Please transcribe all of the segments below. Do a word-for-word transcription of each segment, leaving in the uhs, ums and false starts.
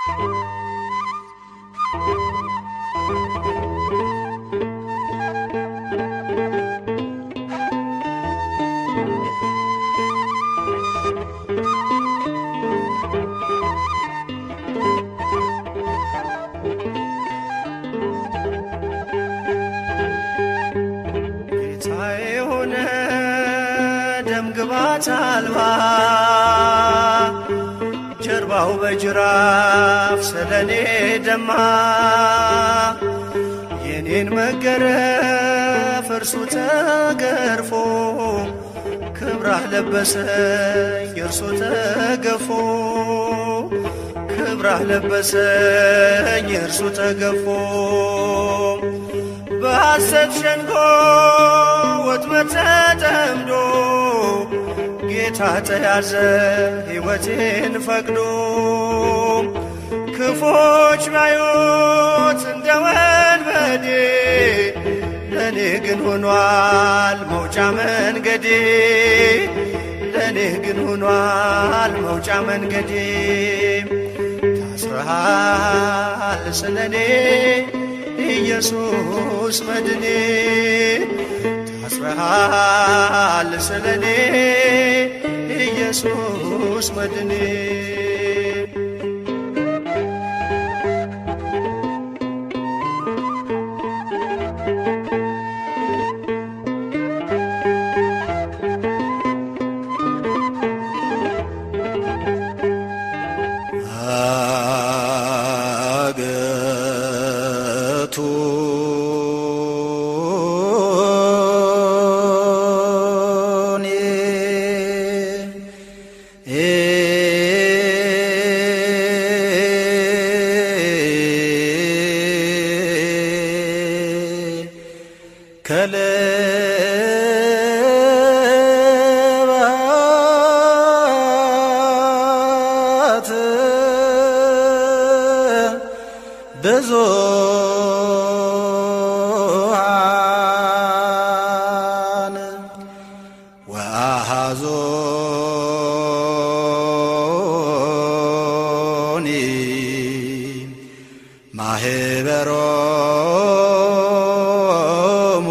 አልባ ጀርባው በጅራፍ ስለኔ ደማ የኔን መገረፍ እርሱ ተገርፎ ክብራህ ለበሰኝ እርሱ ተገፎ ክብራህ ለበሰኝ እርሱ ተገፎ በሐሰት ሸንጎ ወጥመድ ተጠምዶ ጌታ ተያዘ ሕይወቴን ፈቅዶ ክፎች ባዩት እንደ ወንበዴ ለኔ ግን ሆኗል መውጫ መንገዴ ለኔ ግን ሆኗል መውጫ መንገዴ ታስረሃል ስለኔ ኢየሱስ መድኔ ታስረሃል ስለኔ ኢየሱስ መድኔ ብዙኃን ወአሐዞኒ ማህበሮሙ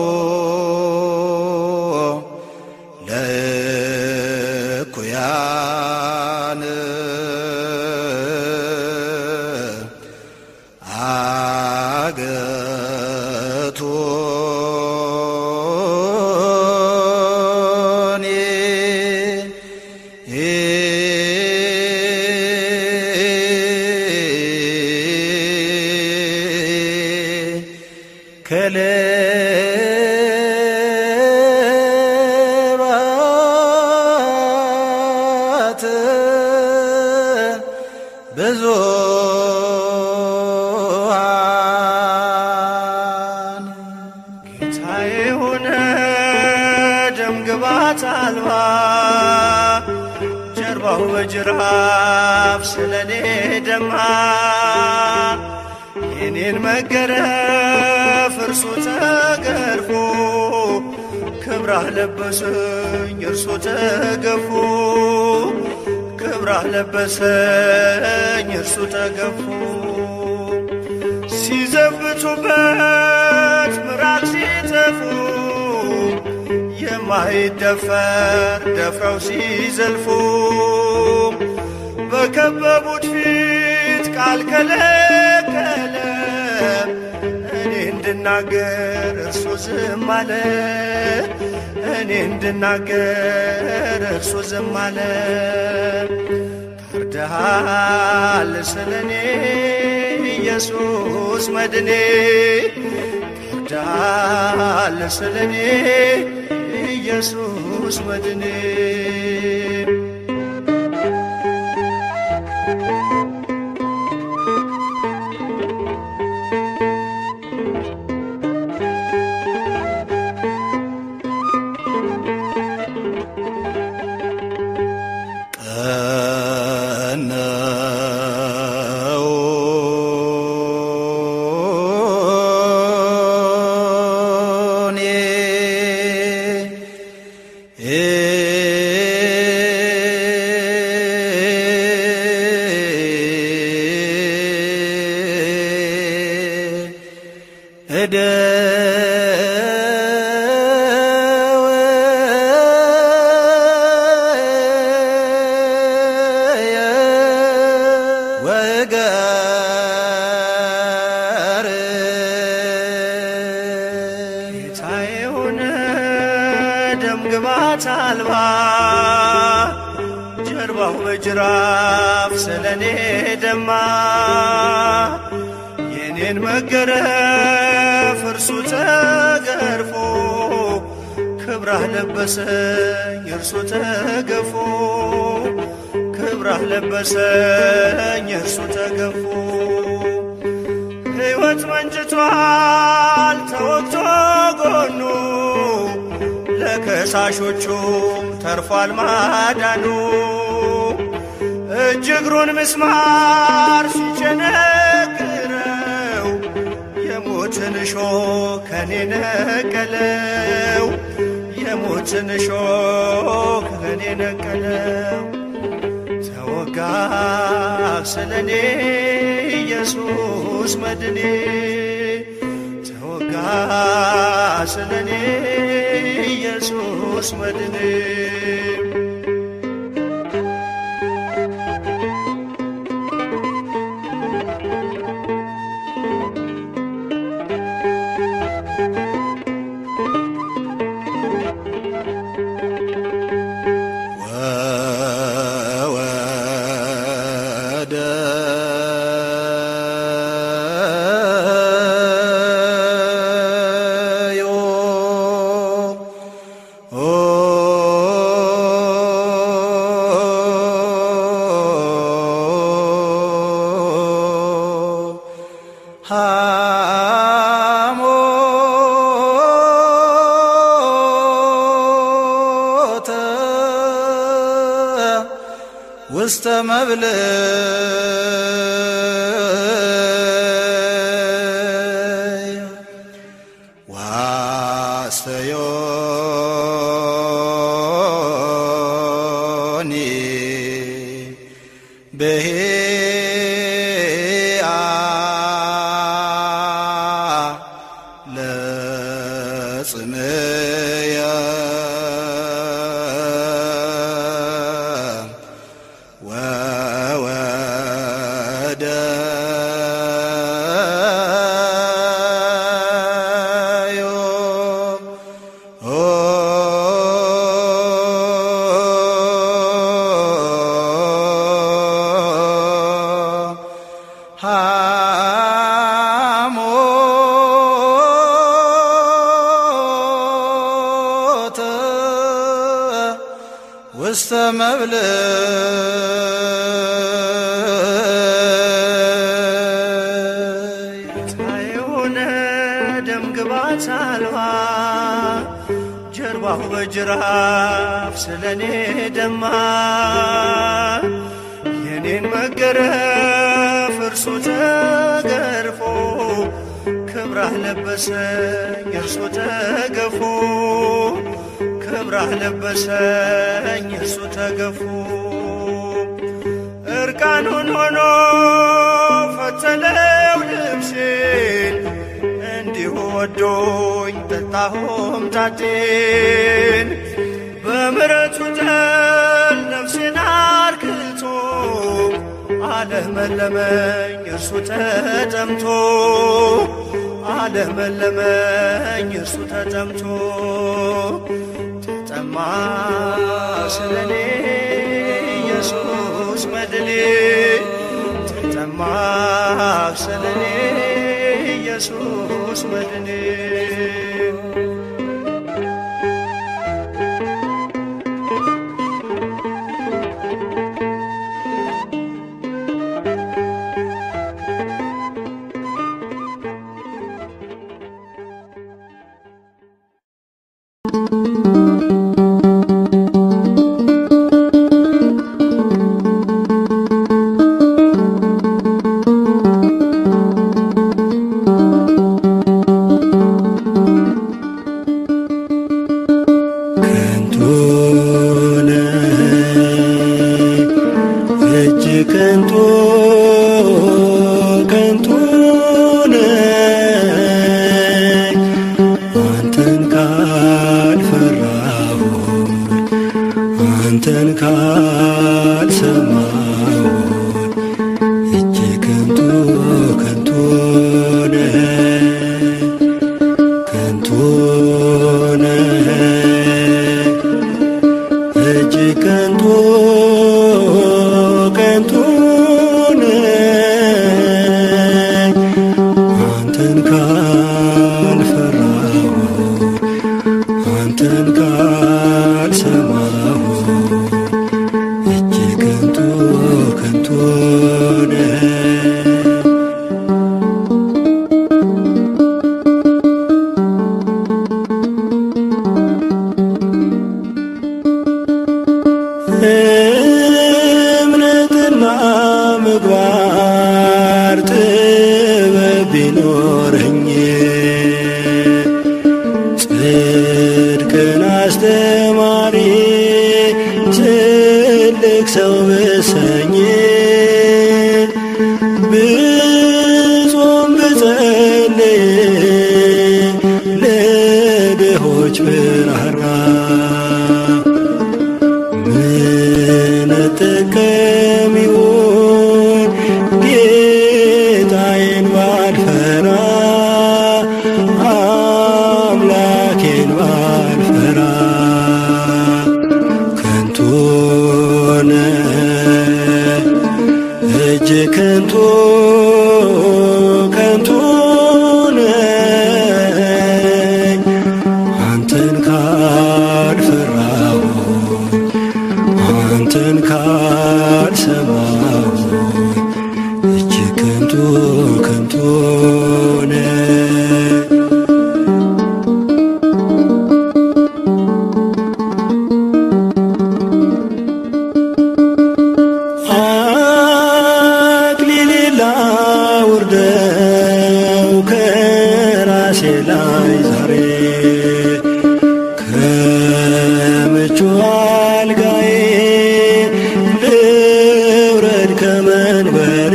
ለእኩያን ከሌባት ብዙኃን ጌታዬ ሆነ ደምግባት አልባ ጀርባው በጅራፍ ስለኔ ደማ የኔን መገረፍ እርሱ ተገርፎ ክብራህ ለበሰኝ እርሱ ተገፎ ክብራህ ለበሰኝ እርሱ ተገፎ ሲዘብቱበት ምራቅ ሲተፉ የማይደፈር ደፍረው ሲዘልፉ በከበቡት ፊት ቃል ከለከለ እኔ እንድናገር እርሱ ዝም አለ እኔ እንድናገር እርሱ ዝም አለ ታርደሃል ስለኔ ኢየሱስ መድኔ ታርደሃል ስለኔ ኢየሱስ መድኔ eh አልባ ጀርባው በጅራፍ ስለኔ ደማ የኔን መገረፍ እርሱ ተገርፎ ክብራህ ለበሰኝ እርሱ ተገፎ ክብራህ ለበሰኝ እርሱ ተገፎ ሕይወት መንጭቷል ተወግቶ ጎኑ ለከሳሾቹም ተርፏል ማዳኑ እጅ እግሩን ምስማር ሲቸነክረው የሞትን እሾህ ከኔ ነቀለው የሞትን እሾህ ከኔ ነቀለው ተወጋ ስለኔ ኢየሱስ መድኔ ተወጋ ስለኔ ኢየሱስ መድኔ ውስተ መብል ዋስተዮኒ በሄአ ለጽምየ ውስተ መብል የሆነ ደም ግባት አልባ ጀርባው በጅራፍ ስለኔ ደማ የኔን መገረፍ እርሱ ተገርፎ ክብራህ ለበሰኝ እርሱ ተገፎ ክብራህ ለበሰኝ እርሱ ተገፎ እርቃኑን ሆኖ ፈተለው ልብሴን እንዲሁ ወዶኝ ጠጣሁም ጣጤን በምሕረቱ ጠል ነፍሴን አርክቶ አለመለመኝ እርሱ ተጠምቶ አለመለመኝ እርሱ ተጠምቶ ተጠማ ስለኔ ኢየሱስ መድኔ ተጠማ ስለኔ ኢየሱስ መድኔ ከንቱ ከንቱ ካልሰማሁት እጅግ ከንቱ ከንቱ ነህ ከንቱ ነህ እጅግ ከንቱ ከንቱ ነህ አንተን ካልፈራሁት አንተን ካልሰማሁት እጅግ ከንቱ ከንቱ ነህ እምነትና ምግባር ጥበብ ቢኖረኝ ጽድቅን አስተማሪ ትልቅ ሰው ብሰኝ ብጾም ብጸልይ ለድሆች ብራራ ምን እጠቀም ይሆን ጌታዬን ባልፈራ አምላኬን ባልፈራ ከንቱ ነህ እጅግ ከንቱ ከንቱ ነህ አንተን ካልፈራሁት አንተን ካልሰማሁት እጅግ ከንቱ ከንቱ ነህ አክሊሌን ላውርደው ከራሴ ላይ ዛሬ ከምቹ አልጋዬ ልውረድ ከመንበሬ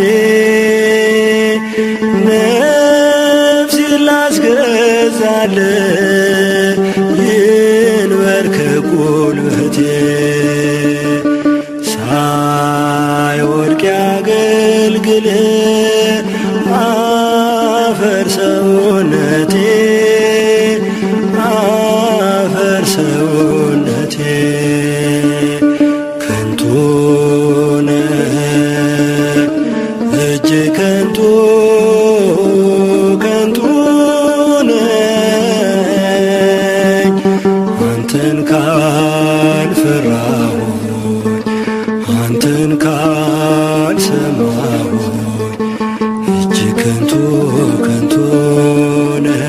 ነፍሴን ላስገዛልህ ይንበርከክ ጉልበቴ ሳይወድቅ ያገልግልህ አፈር ሰውነቴ አፈር ሰውነቴ ከንቱ ነህ እጅግ ከንቱ ከንቱ ነህ አንተን ካልፈራሁት አንተን ካልሰማሁት እጅግ ከንቱ ከንቱ ነህ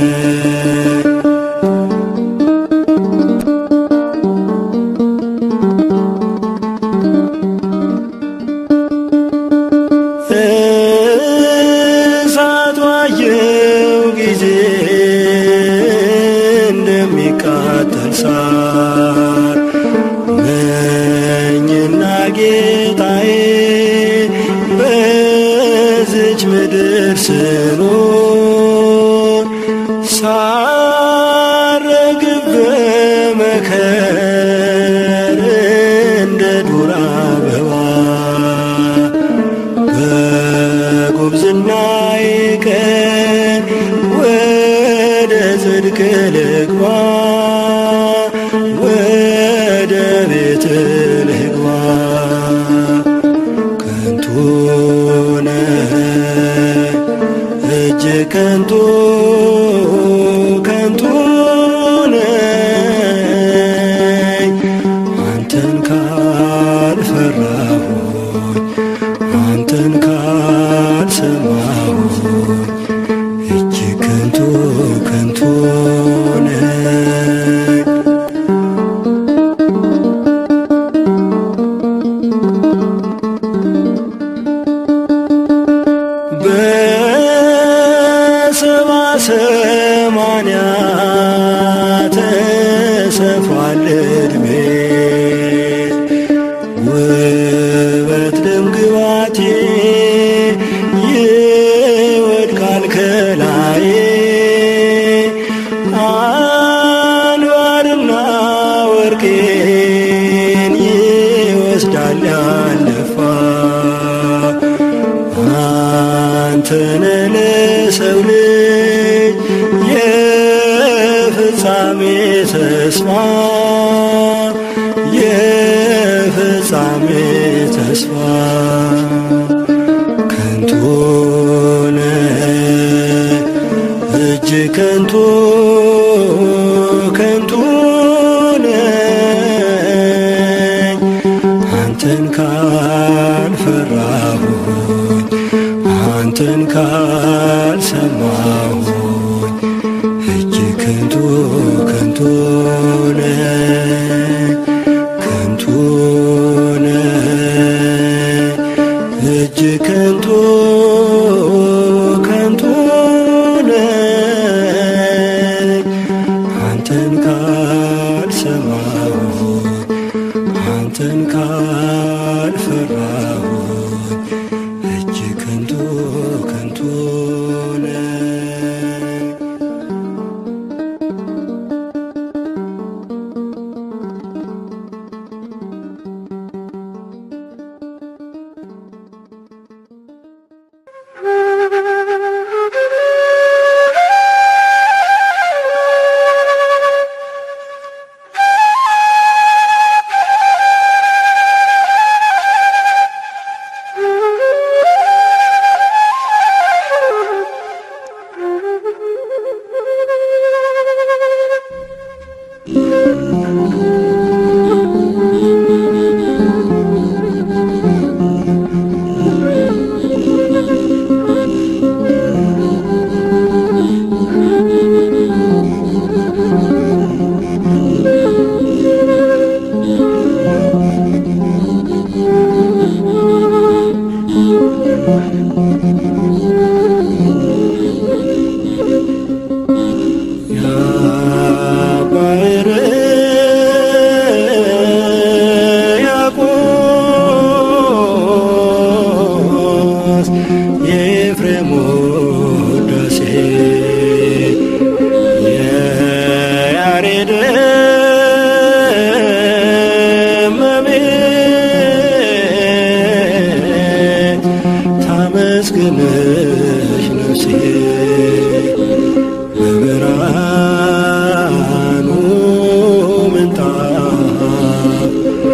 እሳት ባየው ጊዜ እንደሚቃጠል ሳር ነኝና ጌታዬ በዚች ምድር ስኖር ሳረግብ በመከር እንደ ዱር አበባ በጉብዝናዬ ቀን ወደ ጽድቅ ልግባ ወደ ቤት ልግባ ከንቱ ነህ እጅግ ከንቱ ከንቱ ነህ አንተን ካልፈራሁት አንተን ካልሰማሁት እጅግ ከንቱ ከንቱ ነህ በሰባ ሰማንያ ተሰፋል ዕድሜ ውበት ደምግባ ያልደፋ አንተነ ለሰው ልጅ የፍጻሜ ተስፋ የፍጻሜ ተስፋ ከንቱ ነህ እጅግ ከንቱ ከንቱ ነኝ አንተን ካልፈራሁኝ አንተን ካልሰማሁኝ እጅግ ከንቱ ከንቱ ነኝ ከንቱ ነኝ እጅግ ከንቱ ከንቱ ነኝ አንተን ካልሰማሁኝ አንተን ካልፈራሁኝ እጅግ ከንቱ ከንቱ ነኝ። ታመስግንሽ ነፍሴ በብርሃኑ ምንጣፍ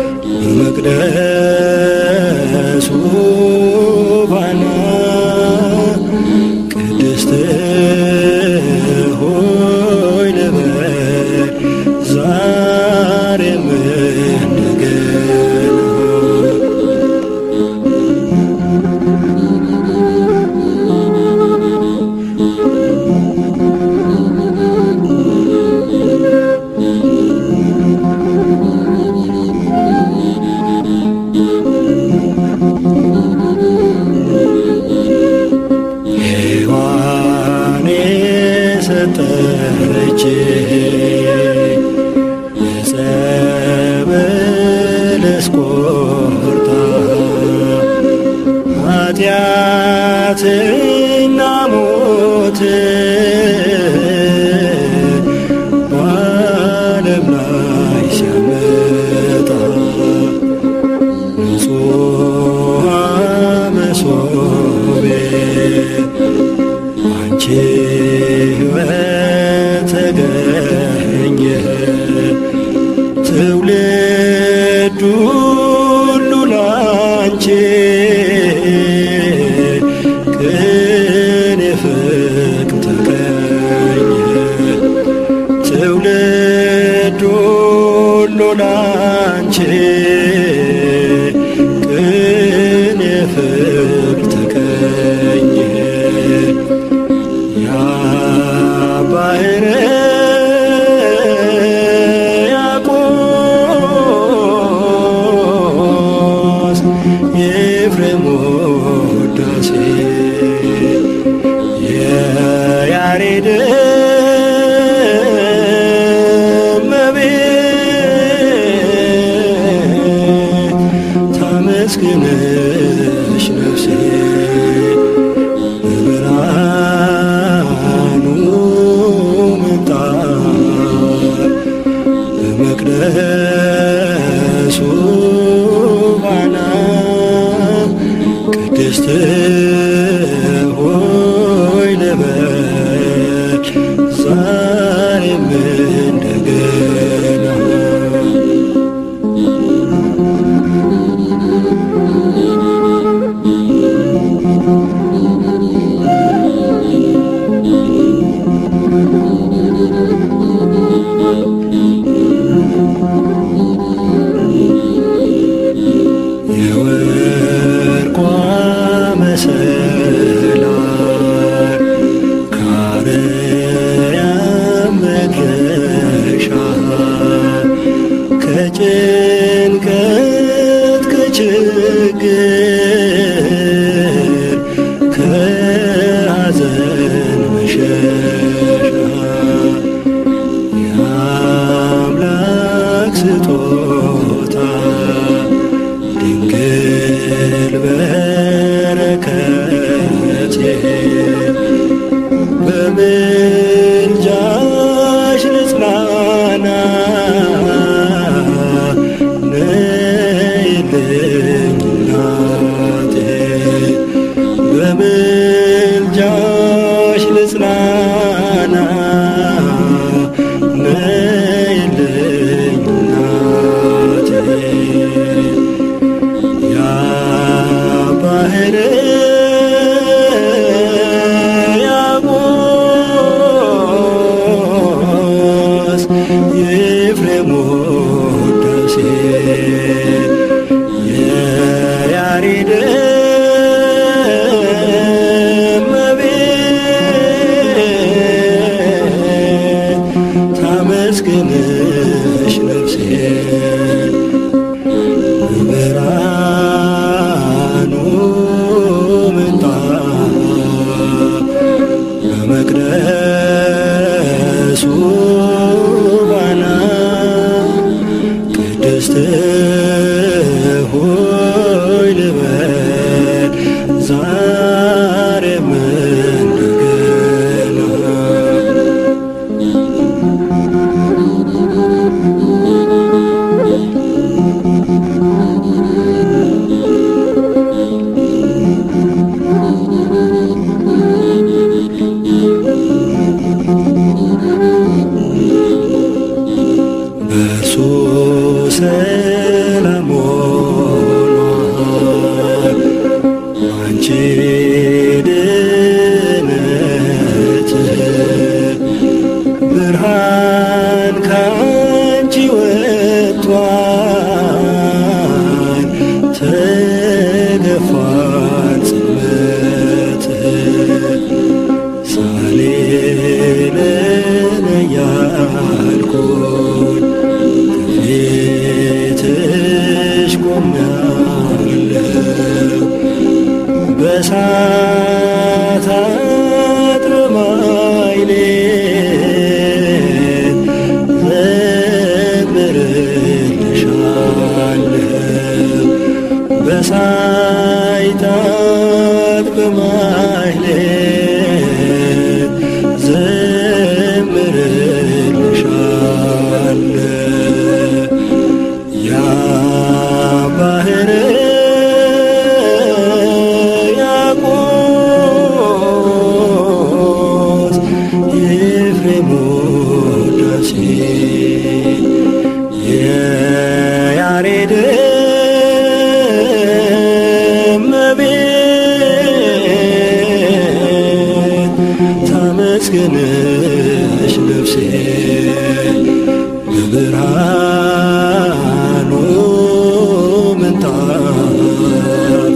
በመቅደሱ ባና ቅድስት ሆይ ልበል ዛሬም እንደገና ሰጠች ዕፀ በለስ ቆርጣ ኃጢአትና ሞት በዓለም ላይ ሲያመጣ ንጹሐ መሶቤ አንቺ ሕይወት ተገኘ ትውልድ ሁሉ ላንቺ ቅን ፍቅር ተገኘ ትውልድ ሁሉ ላንቺ ቅን ፍቅር ተገኘ ባህረ ያዕቆብ የኤፍሬም ውዳሴ የያሬድ እመቤት ታመስግንሽ ነፍሴ በብርሃኑ ምንጣፍ በመቅደሱ ባና ቅድስት ሆይ ልበል ዛሬም እንደገና የወርቋ መሰላል ከአርያም መድረሻ ከጭንቀት ከችግር ከሐዘን መሸሻ የአምላክ ስጦታ ድንግል በረከቴ በምልጃሽ ልጽናና ነይልኝ እናቴ በምልጃሽ ልጽናና ነይልኝ እናቴ ባህር ያቦስ የኤፍሬም ውዳሴ የያሬድ እመቤት ታመስግንሽ ነፍሴ በብርሃኑ ምንጣፍ በመቅደሱ ባና ቅድስት ሆይ ልበል ዛሬም እንደገና በእርሱ ሰላም ሆኗል አንቺ ድነት ብርሃን ካንቺ ወጥቷል ተገፏል ጽልመት ሳሌለን እያልኩኝ ከፊትሽ ቆሜያለሁ በእሳታት በማኅሌት ዘምርልሻለሁ በእሳታት በማኅሌት ዘምርልሻለሁ ያ ባህር ያቦስ የኤፍሬም ውዳሴ የያሬድ እመቤት ታመስግንሽ ነፍሴ በብርሃኑ ምንጣፍ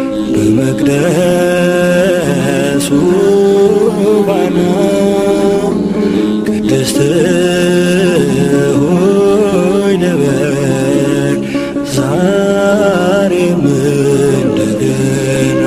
በመቅደሱ ባና ቅድስት ሆይ ልበል ዛሬም እንደገና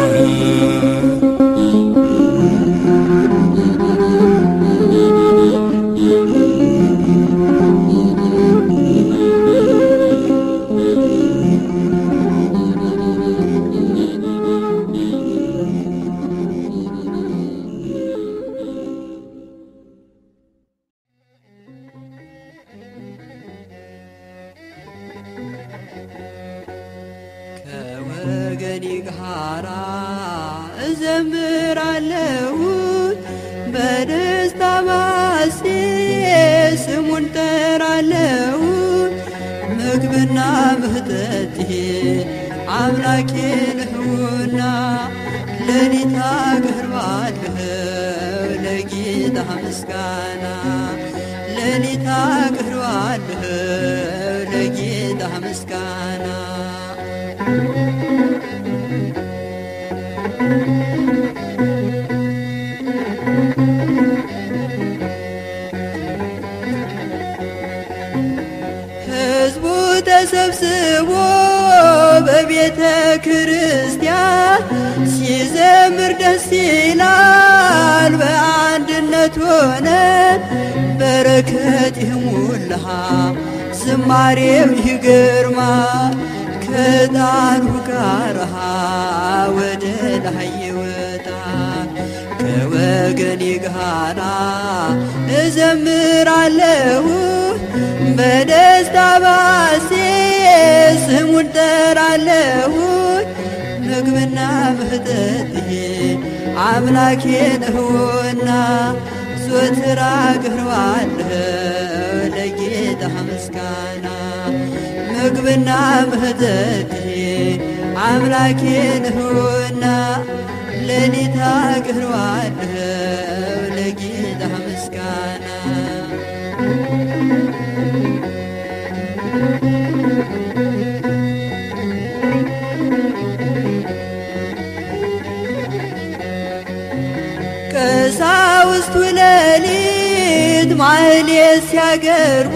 ከወገኔ ጋራ እዘምራለሁ በደስታ ባሴ ስሙን ጠራለሁ ምግብና መጠጤ አምላኬ ነውና ሌሊት አቀርባለሁ ለጌታ ምስጋና ሌሊት አቀርባለሁ ለጌታ ምስጋና ሕዝቡ ተሰብስቦ በቤተ ክርስቲያን ሲዘምር ደስ ይላል በአንድነት ሆነን በረከት ይሞላ ዝማሬው ይገርማል ከዕጣኑ ጋር ወደ ላይ ይወጣል ከወገኔ ጋራ እዘምራለሁ በደስታ ባሴ ስሙን ጠራለሁ ምግብና መጠጤ አምላኬ ነውና ዘወትር አቀርባለሁ ለጌታ ምስጋና ምግብና መጠጤ አምላኬ ነውና ሌሊት አቀርባለሁ ለጌታ ምስጋና ቀሳውስቱ ሌሊት ማህሌት ሲያቀርቡ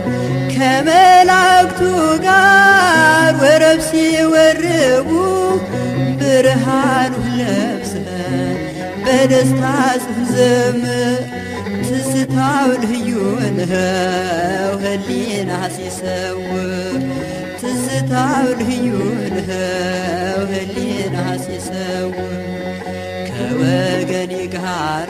ከመላእክቱ ጋር ወረብ ሲወርቡ ብርሃኑን ለብሰን በደስታ ስንዘምር ትዝታው ልዩ ነው ህሊና ሲሰውር ትዝታው ልዩ ነው ህሊና ሲሰውር ከወገኔ ጋራ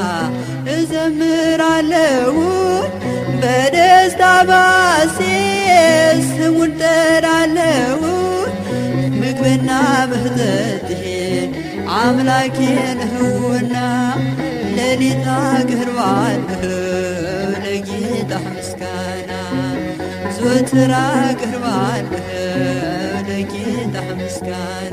እዘምራለሁ በደስታ ባሴ ስሙን ጠራለሁ ምግብና መጠጤ አምላኬ ነውና ሌሊት አቀርባለሁ ለጌታ ምስጋና ዘወትር አቀርባለሁ ለጌታ ምስጋና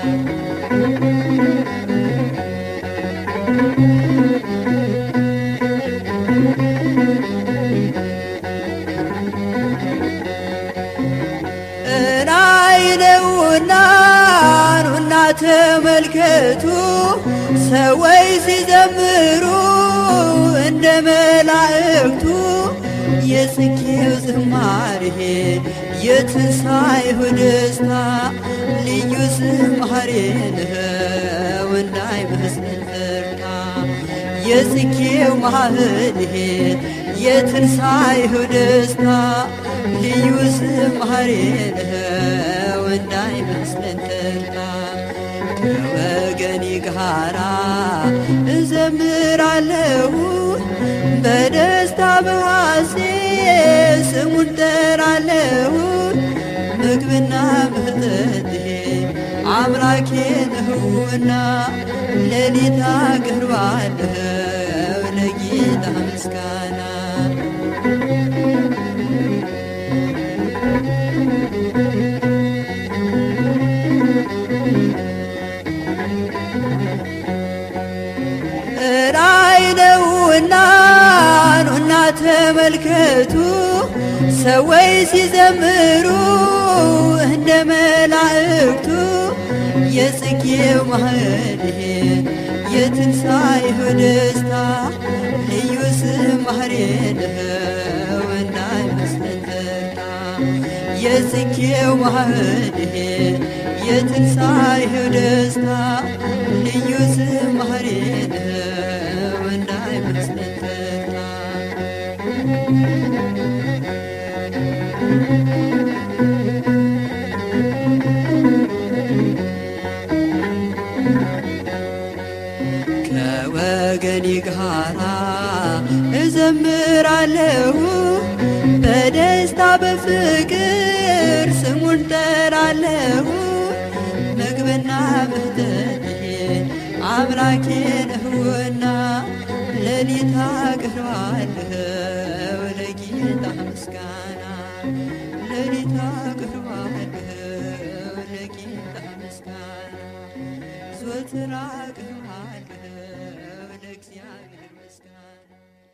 ራእይነውና ኑና ተመልከቱ ሰዎች ሲዘምሩ እንደ መላእክቱ የጽጌው ዝማሬ የትንሣኤው ደስታ ልዩ ዝማሬ ነው እንዳይመስለን ፈርታ የጽጌው ማህሌት የትንሣኤው ደስታ ልዩ ዝማሬ ነው እንዳይመስለን ፈርታ ከወገኔ ጋራ እዘምራለሁ በደስታ በሐሴ ስሙን ጠራለሁ ምግብና መጠጤ አምላኬ ነውና ሌሊት አቀርባለሁ ለጌታ ምስጋና ራእይነውና ኑና ተመልከቱ ሰዎች ሲዘምሩ እንደ መላእክቱ የጽጌው ማህሌት የትንሣኤው ደስታ ልዩ ዝማሬ ነው እንዳይመስለን ፈርታ የጽጌው ማህሌት የትንሣኤው ደስታ ልዩ ዝማሬ ነው እንዳይመስለን ፈርታ ከወገኔ ጋራ እዘምራለሁ በደስታ በፍቅር ስሙን ጠራለሁ አምላኬ ነህና ሌሊት አቀርባለሁ ለጌታ ምስጋና ሌሊት አቀርባለሁ ለጌታ ምስጋና ዘወትር አቀርባለሁ ለእግዚአብሔር ምስጋና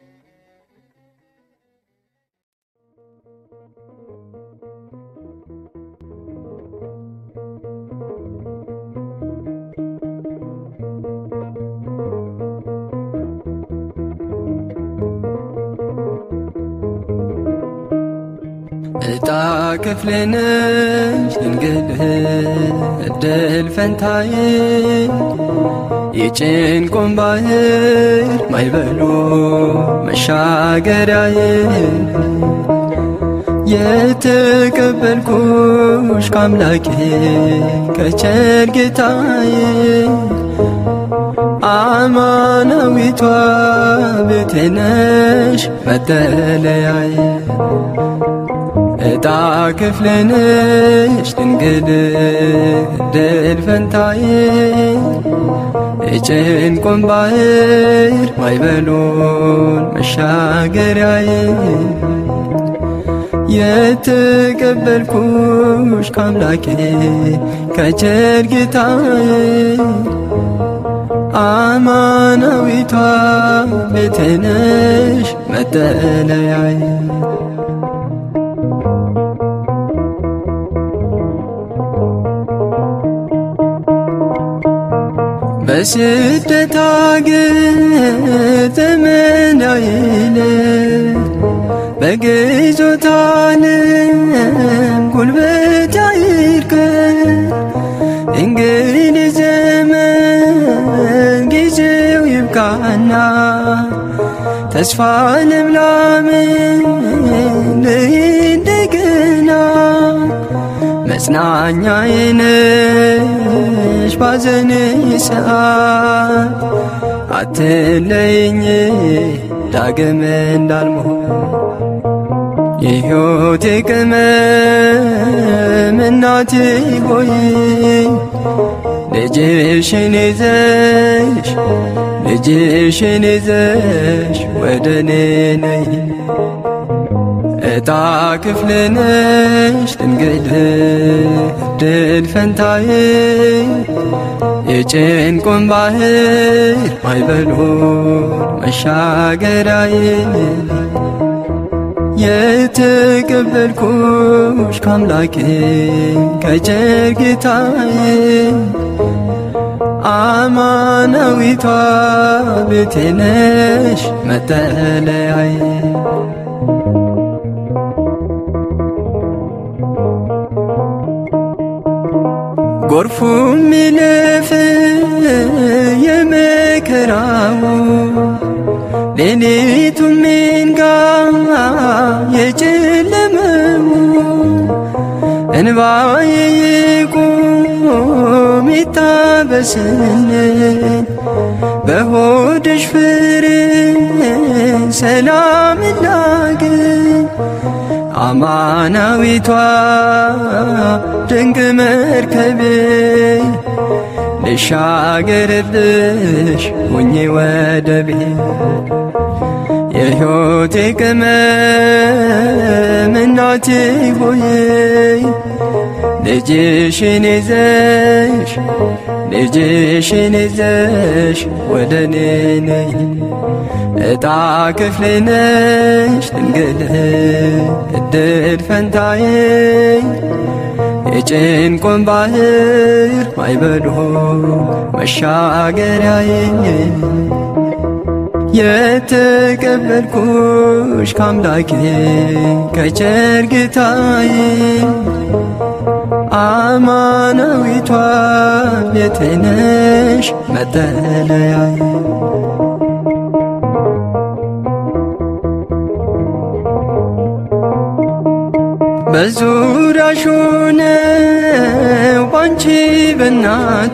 እጣ ክፍልነሽ ድንግል እድል ፈንታዬ የጭንቁን ባህር ማይበሉ መሻገሪያዬ የተቀበልኩሽ ከአምላኬ ከቸር ጌታዬ አማናዊቷ ቤቴ ነሽ መጠለያዬ እጣ ክፍልነሽ ድንግል እድል ፈንታዬ የጭንቁን ባህር ማይበሉን መሻገሪያዬ የተቀበልኩሽ ከአምላኬ ከቸር ጌታዬ አማናዊቷ ቤቴ ነሽ መጠለያዬ በስደት አገር ዘመናዊ በግዞት ዓለም ጉልበት አይርከን እንግዲህ ዘመን ጊዜው ይብቃና ተስፋ ለምላም እንደገና መጽናኛዬ ነሽ ባዘኔ ሰዓት አትለይኝ ዳግም እንዳልሞት የሕይወቴ ቅመም እናቴ ሆይ ልጅሽን ይዘሽ ልጅሽን ይዘሽ ወደኔ ነይ እጣ ክፍልነሽ ድንግል እድል ፈንታዬ የጭንቁን ባህር ማይበሉን መሻገሪያዬ የተቀበልኩሽ ከአምላኬ ከቸር ጌታዬ አማናዊቷ ቤቴ ነሽ መጠለያዬ ጎርፉ ሚለፍ የመከራው ሌሊቱ ሚንጋ የጨለመው እንባዬ ይቁም ይታበስልን በሆድሽ ፍሬ ሰላም ላግኝ አማናዊቷ ድንቅ መርከቤ ልሻገርብሽ ሁኚ ወደቤ የሕይወቴ ቅመም እናቴ ሆይ ልጅሽን ይዘሽ ልጅሽን ይዘሽ ወደኔ ነይ እጣ ክፍልነሽ ድንግል እድል ፈንታዬ የጭንቁን ባህር ማይበሉን መሻገሪያዬ የተቀበልኩሽ ከአምላኬ ከቸር ጌታዬ አማናዊቷ ቤቴ ነሽ መጠለያዬ በዙሪያሽ ሆነው ባንቺ በእናቱ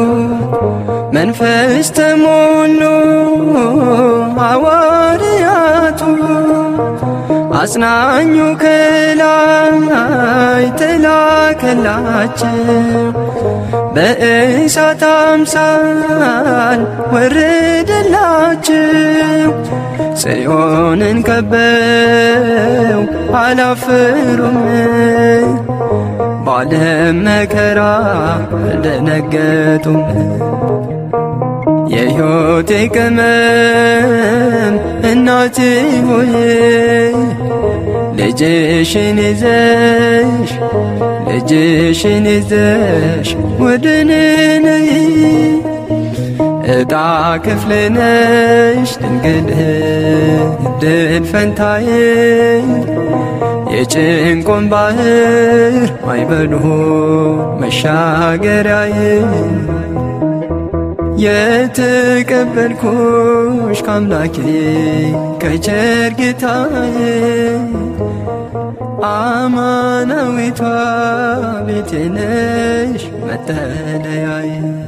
መንፈስ ተሞሉ ሐዋርያቱ አጽናኙ ከላይ ተላከላቸው በእሳት አምሳል ወረደላቸው ጽዮንን ከበው አላፈሩም ባለም መከራ አልደነገጡም የሕይወቴ ቅመም እናቴ ሆይ ልጅሽን ይዘሽ ልጅሽን ይዘሽ ወደ እኔ ነይ ዕጣ ክፍሌ ነሽ ድንግል ዕድል ፈንታዬ የጭንቁን ባህር ማዕበሉ መሻገሪያዬ የተቀበልኩሽ ከአምላኬ ከቸር ጌታዬ አማናዊቷ ቤቴ ነሽ መጠለያዬ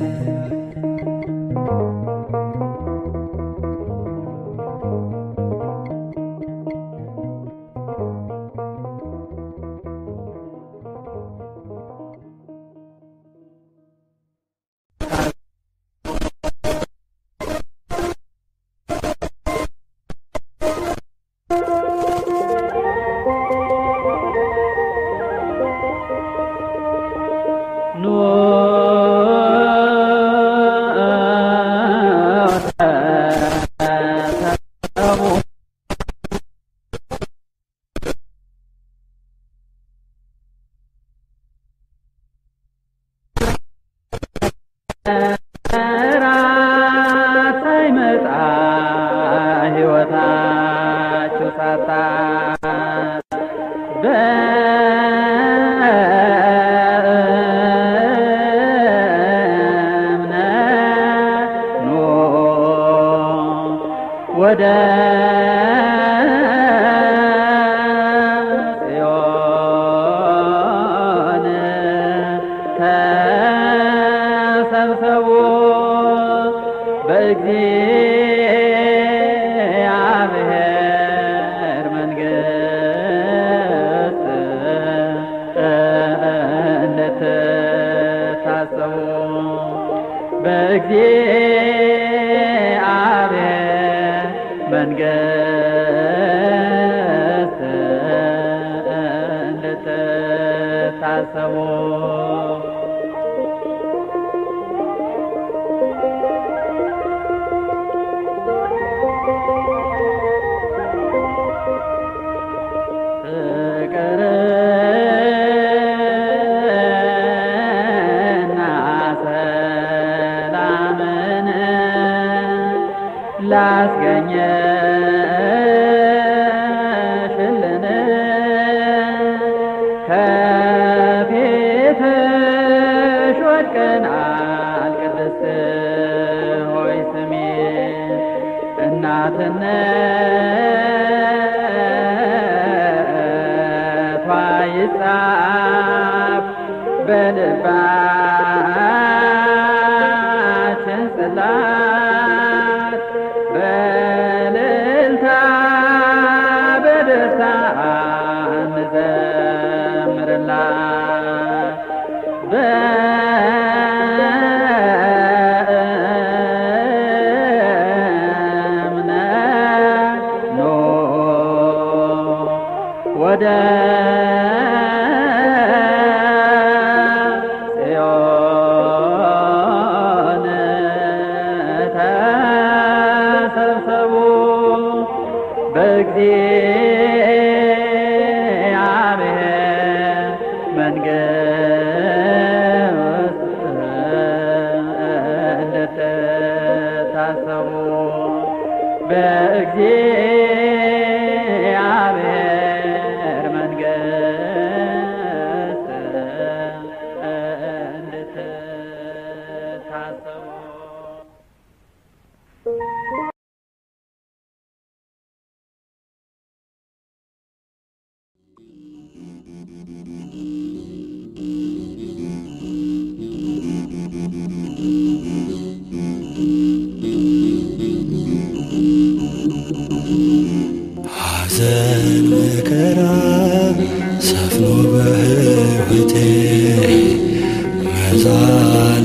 ሐዘን መከራ ሰፍኖ በሕይወቴ መዛል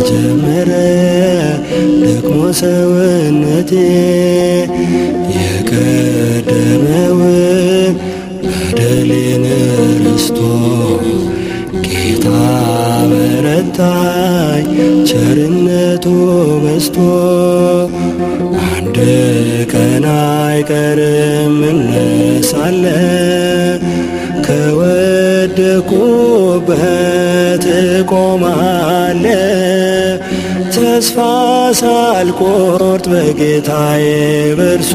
ሰውነቴ የቀደመውን በደሌን ረስቶ ጌታ በረታኝ ቸርነቱ በዝቶ አንድ ቀን አይቀርም እነሳለሁ ከወደኩበት እቆማለሁ ተስፋ ሳልቆርጥ በጌታዬ በእርሱ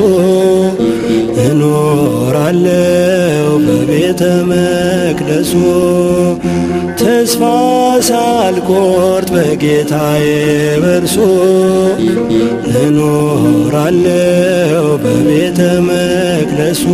እኖራለሁ በቤተ መቅደሱ ተስፋ ሳልቆርጥ በጌታዬ በእርሱ እኖራለሁ በቤተ መቅደሱ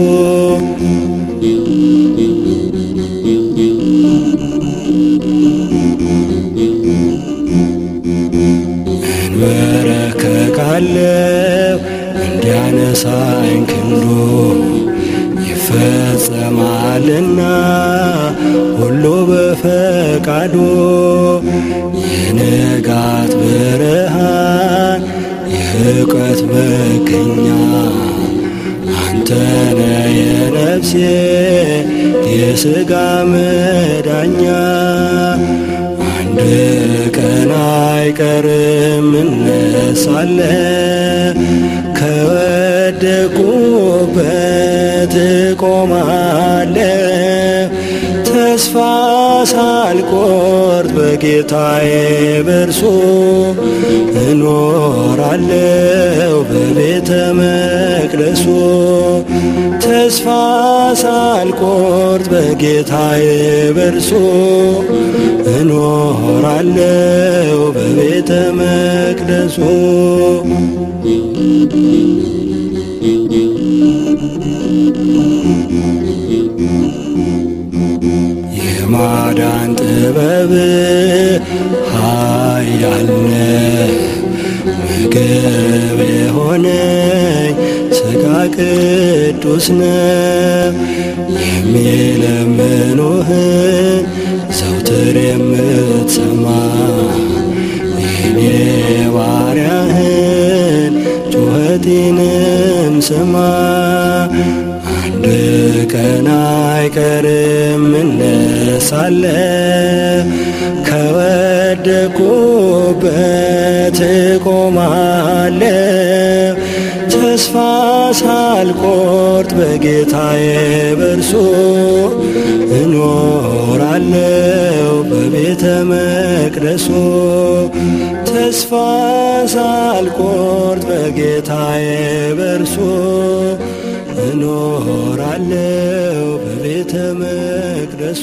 እንበረከካለሁ እንዲያነሳኝ ክንዱ ይፈጸማልና ሁሉ በፈቃዱ የንጋት ብርሃን የእውቀት መገኛ አንተነ የነፍሴ የሥጋ መዳኛ አንድ ቀን አይቀርም እነሳለሁ ከወደኩበት እቆማለሁ ተስፋ ሳልቆርጥ በጌታዬ በእርሱ እኖራለሁ በቤተ መቅደሱ ተስፋ ሳልቆርጥ በጌታዬ በእርሱ እኖራለሁ በቤተ መቅደሱ የማዳን ጥበብ ኃያል ነው ምግብ የሆነኝ ሥጋ ቅዱስ ነው የሚለምኑህን ዘውትር የምትሰማ የኔ ባሪያህን ጩኸቴንም ስማ አንድ ቀን አይቀርም እነሳለሁ ከወደኩበት እቆማለሁ ተስፋ ሳልቆርጥ በጌታዬ በእርሱ እኖራለሁ በቤተ መቅደሱ ተስፋ ሳልቆርጥ በጌታዬ በእርሱ እኖራለሁ በቤተ መቅደሱ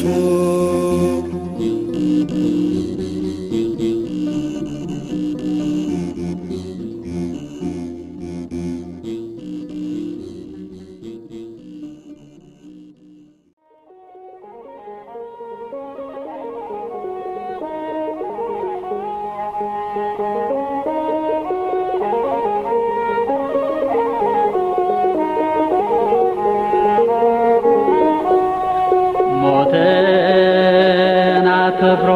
ሞትን አትፍሩ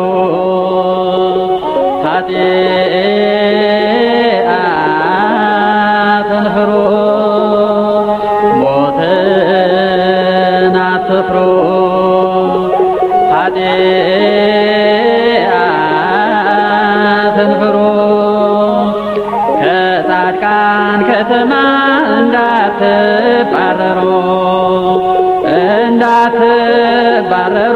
ኃጢአትን ፍሩ ሞትን አትፍሩ ኃጢአትን ፍሩ ከጻድቃን ከተማ እንዳትባረሩ እንዳትባረሩ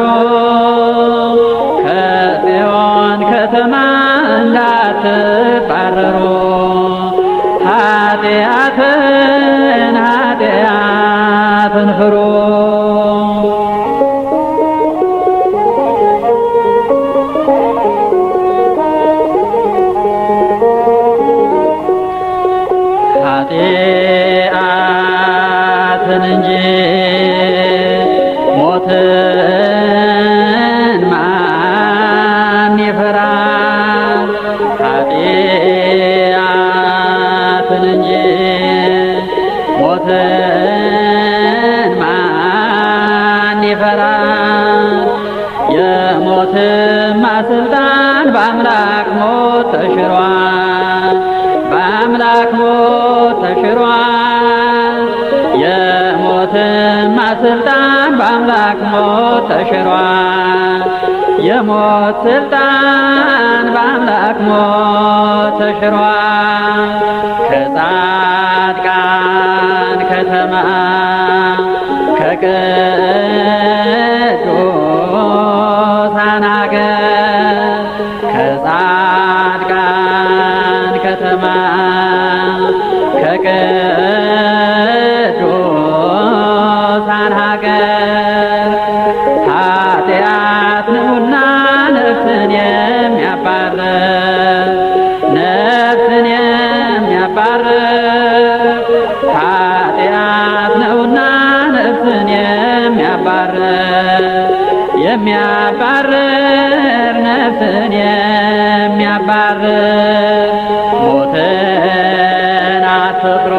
ከጽዮን ከተማ እንዳትባረሩ ኃጢአትን ኃጢአትን ፍሩ ኃጢአትን እንጂ ሞትን ማን ይፈራል ኃጢአትን እንጂ ሞትን ማን ይፈራል የሞትማ ስልጣን በአምላክ ሞት ተሽሯል በአምላክ ስልጣን በአምላክ ሞት ተሽሯል። የሞት ስልጣን በአምላክ ሞት ተሽሯል። ከጻድቃን ከተማ ከቅዱሳን አገር ከጻድቃን ከተማ ከቅዱሳን ሀገር ኃጢአት ነውና ነፍስን የሚያባርር ነፍስን የሚያባርር ኃጢአት ነውና ነፍስን የሚያባርር የሚያባርር ነፍስን የሚያባርር ሞትን አትፍሩ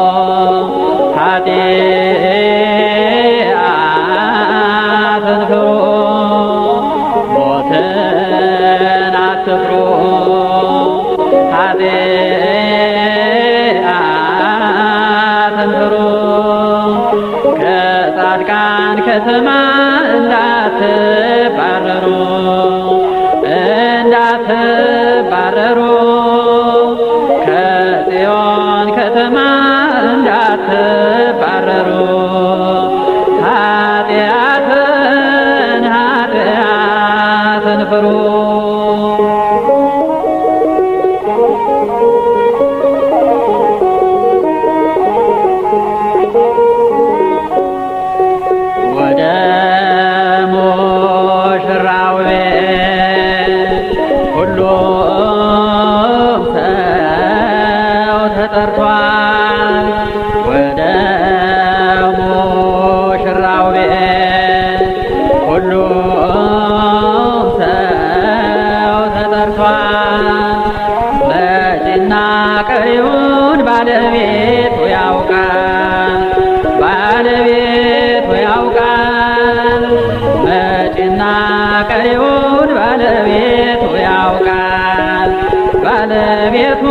ኃጢአትን ፍሩ ሞትን አትፍሩ ኃጢአትን ፍሩ ከጻድቃን ከተማ እንዳትባረሩ እንዳትባረሩ ከጽዮን ከተማ እንዳትባረሩ ኃጢአትን ኃጢአትን ፍሩ ወደ ሙሽራው ቤት ሁሉም ሰው ተጠርቷል። ወደ ሙሽራው ቤት ሁሉም ሰው ተጠርቷል። መጪና ቀሪውን ባለቤቱ ያውቃል ባለቤቱ ያውቃል መጪና ቀሪውን ባለቤቱ ያውቃል ባለቤቱ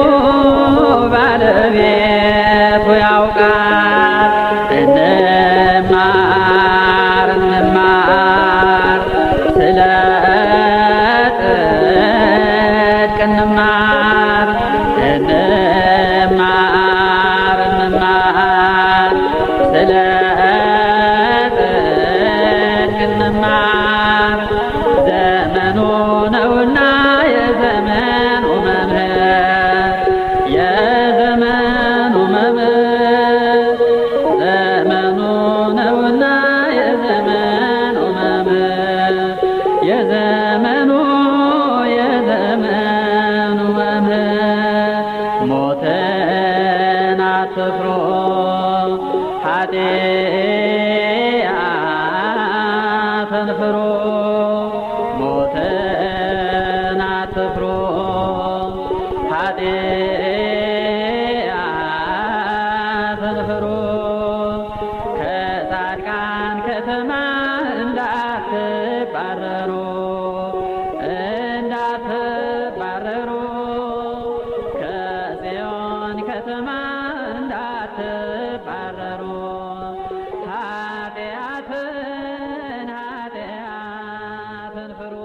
ባለቤቱ ያውቃል። እንማር እንማር ስለ ጽድቅ እንማር እንማር እንማር ስለ ጽድቅ እንማር ዘመኑ ነውና የዘመኑ መምህር የዘመኑ መምህር ዘመኑ ነውና የዘመኑ መምህር የዘመኑ የዘመኑ መምህር ሞትን አትፍሩ ኃጢአትን ፍሩ ሞትን አትፍሩ ኃጢአትን ፍሩ ከጻድቃን ከተማ እንዳትባረሩ እንዳትባረሩ ከጽዮን ከተማ እንዳትባረሩ ኃጢአትን ኃጢአትን ፍሩ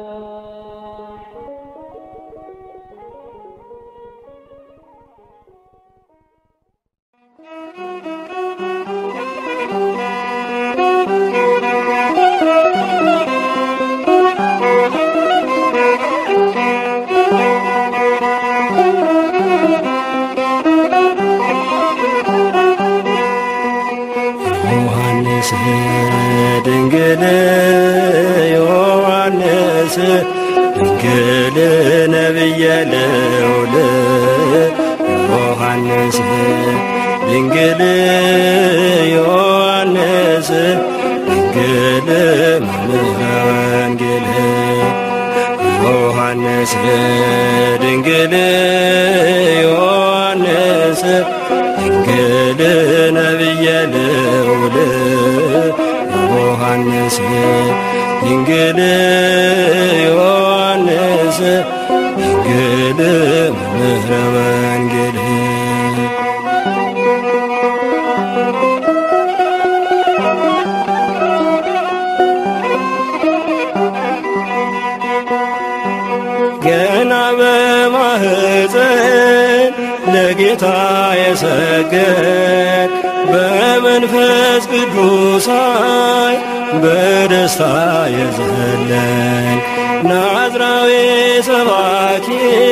ዮሐንስ ድንግል ዮሐንስ ድንግል ነቢየ ልዑል ዮሐንስ ድንግል ዮሐንስ ድንግል መምህረ ወንጌል ዮሐንስ ድንግል ዮሐንስ ድንግል ነቢየ ልዑል ዮሐንስ ድንግል ዮሐንስ ድንግል መምህረ ወንጌል ለጌታ የሰገድ በመንፈስ ቅዱስ ኃይል በደስታ የዘለል ናዝራዊ ሰባኪ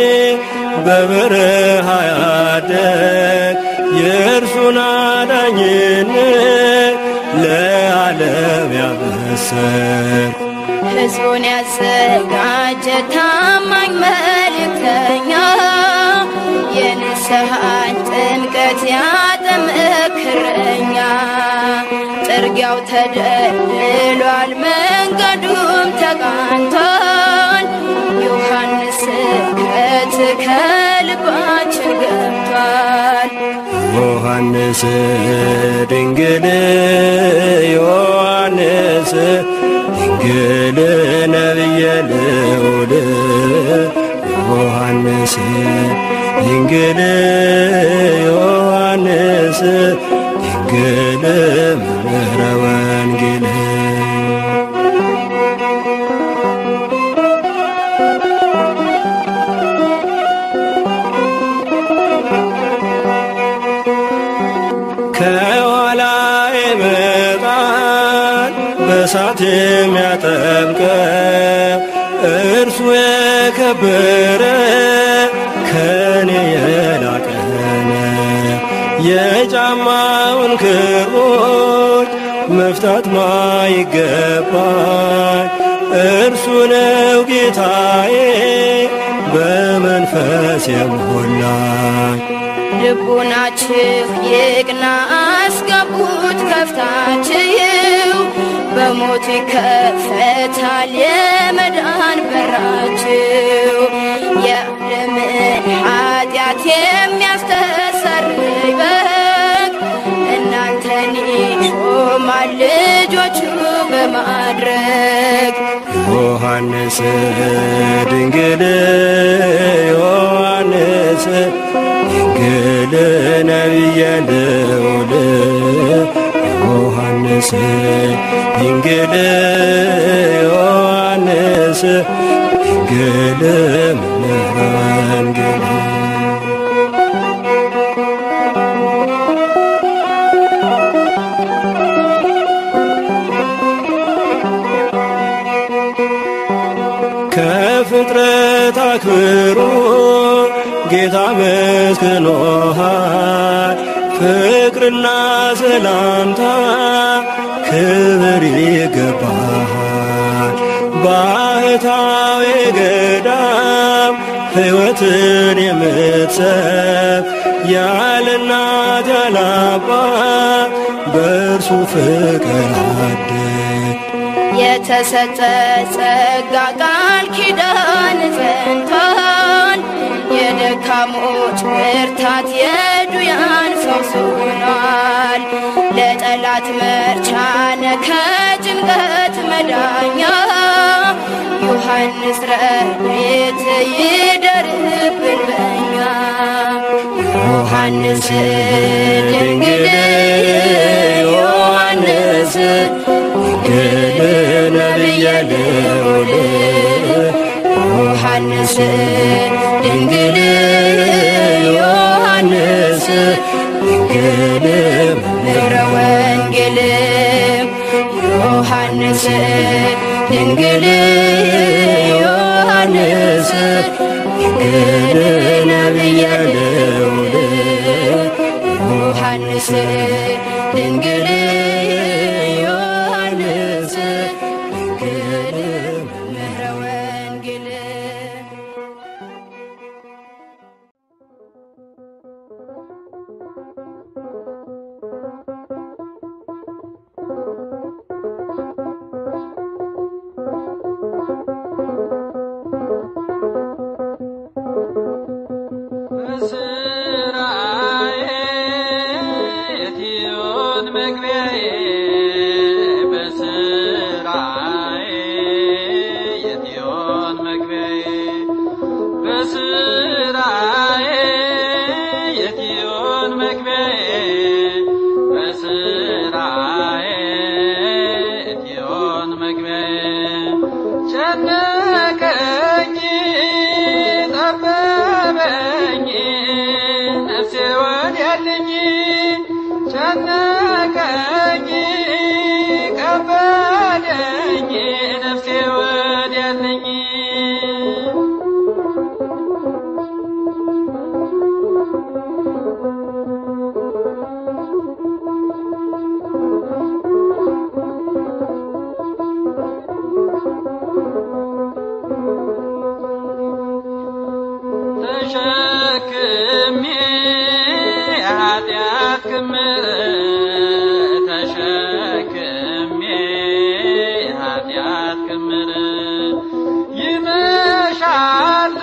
በበረሃ ያደግ የእርሱን አዳኝነት ለዓለም ያበሰር ሕዝቡን ያዘጋጀ ታማኝ መልእክተኛ የንስሐን ጥምቀት ያጠምቅ እረኛ ጥርጊያው ተደልድሏል መንገዱም ተቃንቷል ዮሐንስ ስብከት ከልባችን ገብቷል ዮሐንስ ድንግል ዮሐንስ ድንግል ነቢየ ልዑል ዮሐንስ ድንግል ዮሐንስ ድንግል መምህረ ወንጌል ከኋላ ይመጣል በእሳት የሚያጠምቀው እርሱ የከበረ ከኔ የላቀ ነው። የጫማውን ክሮች መፍታት ማይገባኝ እርሱ ነው ጌታዬ በመንፈስ የሞላኝ ልቡናችሁ ይቅና አስገቡት ከፍታችሁ በሞቱ ይከፈታል የመዳን በራችሁ የዓለምን ኃጢአት የሚያስተሰርይ በግ እናንተን ይሾማል ልጆቹ በማድረግ ዮሐንስ ድንግል ዮሐንስ ድንግል ነቢየ ልዑል ዮሐንስ ድንግል ዮሐንስ ድንግል መምህረ ወንጌል ከፍጥረት አክብሮ ጌታ መስክኖሃል ፍቅርና ሰላምታ ክብር ይገባሃል ባህታዊ ገዳም ሕይወትን የምትሰብ ያለ እናት ያለ አባት በእርሱ ፍቅር አደግ የተሰጠ ጸጋ ቃል ኪዳን ጸንቷል የደካሞች ብርታት የዱያን ፈውስ ሆኗል ለጠላት መርቻነ ከጭንቀት መዳኛ ዮሐንስ ረድኤት ይደርብን በኛ ዮሐንስ ድንግል ዮሐንስ ድንግል ነቢየ ልዑል ዮሐንስ ድንግል ዮሐንስ ድንግል መምህረ ወንጌል ዮሐንስ ድንግል ዮሐንስ ድንግል ነቢየ ልዑል ዮሐንስ ድንግል ዮሐንስ ድንግል መምህረ ወንጌል እሰ ያለኝ ጨነቀኝ ከበደኝ ነፍሴ ወዲያለኝ ተሸክሜ ኃጢአት ክምር ተሸክሜ ኃጢአት ክምር ይመሻል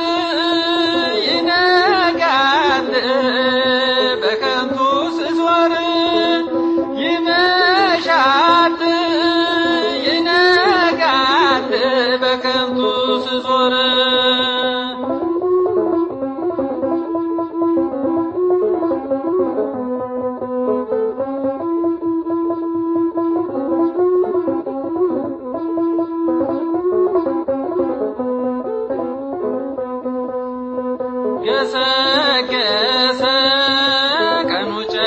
ይነጋል በከንቱ ስዞር ይመሻል ይነጋል በከንቱ ስዞር ገሰገሰ ቀኑ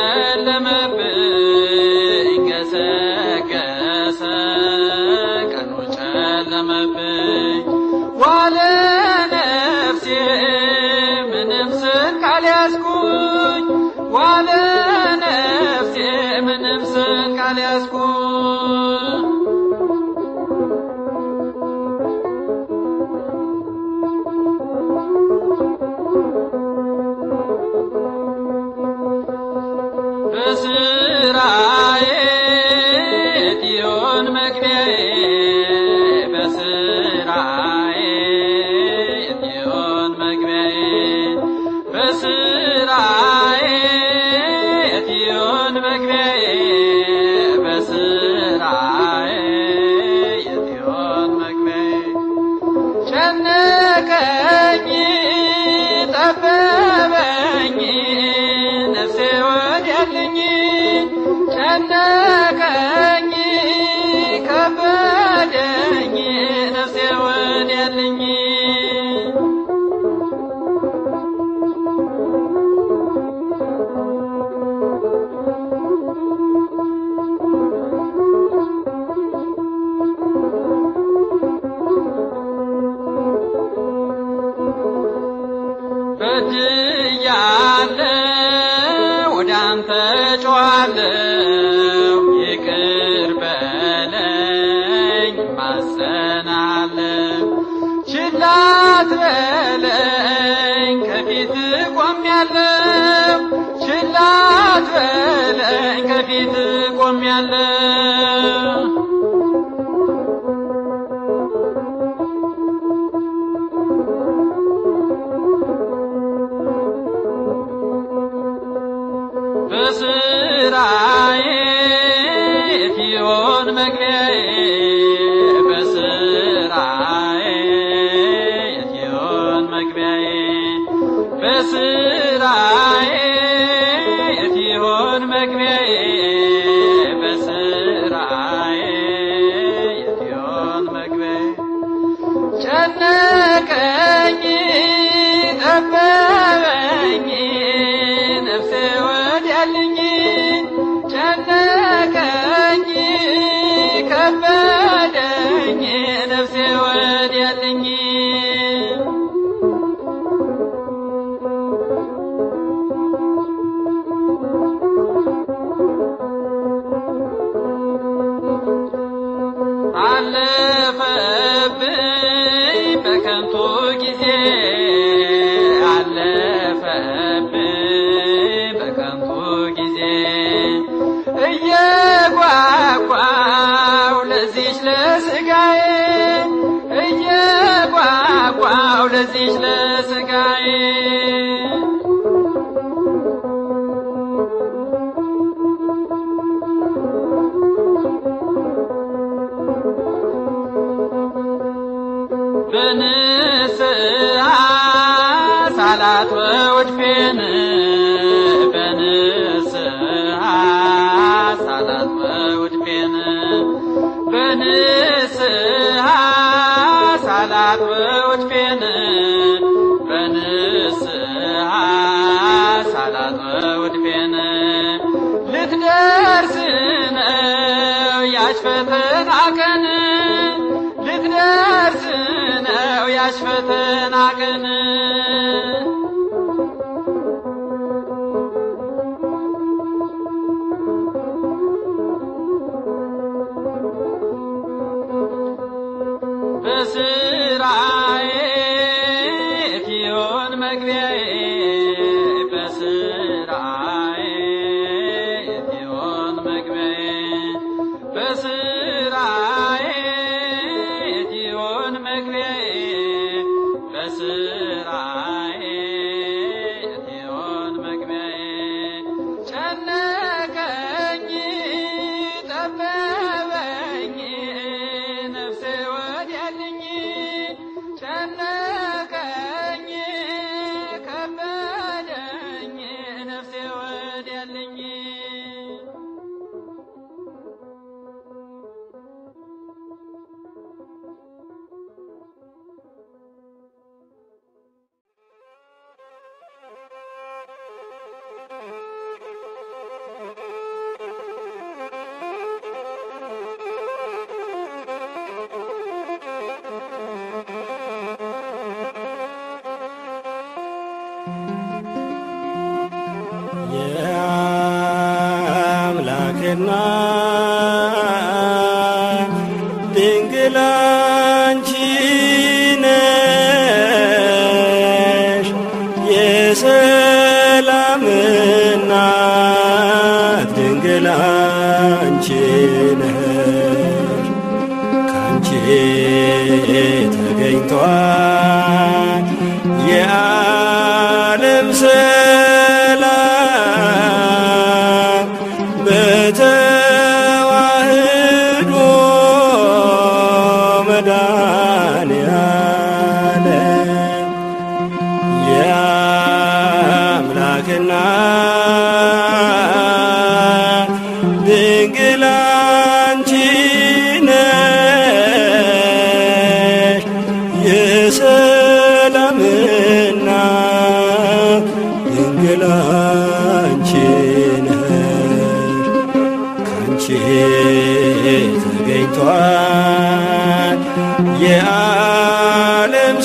ጨለመብኝ ገሰገሰ ቀኑ ጨለመብኝ ዋለ ነፍሴ ምንም ስንቅ አልያዝኩኝ ዋለ ነፍሴ ምንም ስንቅ አልያዝኩኝ በስራዬ ጽዮን መግቢያዬ በስራዬ ጽዮን መግቢያዬ በስራዬ ጽዮን መግቢያዬ በስራዬ ጽዮን መግቢያዬ ጨነቀኝ ጠበበኝ ነፍሴ ወዲያለኝ ጨነቀኝ ከበደኝ ነፍሴ ወዲያለኝ በድያለሁ ወደ አንተ ጮኻለሁ ይቅር በለኝ ማጸናለሁ ችላ አትበለኝ ከፊት ቆሜያለሁ ችላ አትበለኝ ከፊት ቆሜያለሁ በስራዬ ጽዮን መግቢያዬ በስራዬ ጽዮን መግቢያዬ በስራዬ ጽዮን መግቢያዬ በስራዬ ጽዮን መግቢያዬ ጨነቀኝ ጠበበኝ ነፍሴ ወዲያለኝ ጨነቀኝ ከበደኝ ነፍሴ ወዲያለኝ አለፈብኝ በከንቱ ጊዜ አለፈብኝ በከንቱ ጊዜ እየጓጓው ለዚች ለስጋዬ እየጓጓው ለዚች ለስጋዬ በንስሐ ሳላት ወውድፌን በንስሐ ሳላት ወውድፌን በንስሐ ሳላት ወውድፌን በንስሐ ሳላት በውድፌን ልትደርስ ነው ያች ፈተና ቀን ልትደርስ ነው ያች ፈተና ቀን በስራዬ ፊዮን መግቢያዬ በስራዬ ፊዮን መግቢያዬ በስራዬ ፊዮን መግቢያዬ በስራዬ ፊዮን መግቢያዬ ጨነቀኝ ጠበበኝ ነፍሴ ወዲያልኝ ጨነቀኝ ከበደኝ ነፍሴ ወዲያልኝ የአምላክና ድንግል አንቺ ነሽ የሰላም እናት ድንግል አንቺ ነሽ ካንቺ ተገኝቷል የዓለም ሰላም በተዋህዶ መድኃኔዓለም የአምላክና ድንግል አንቺ ነሽ የሰላም እናት ድንግል አንቺ ነሽ ካንቺ ተገኝቷል የዓለም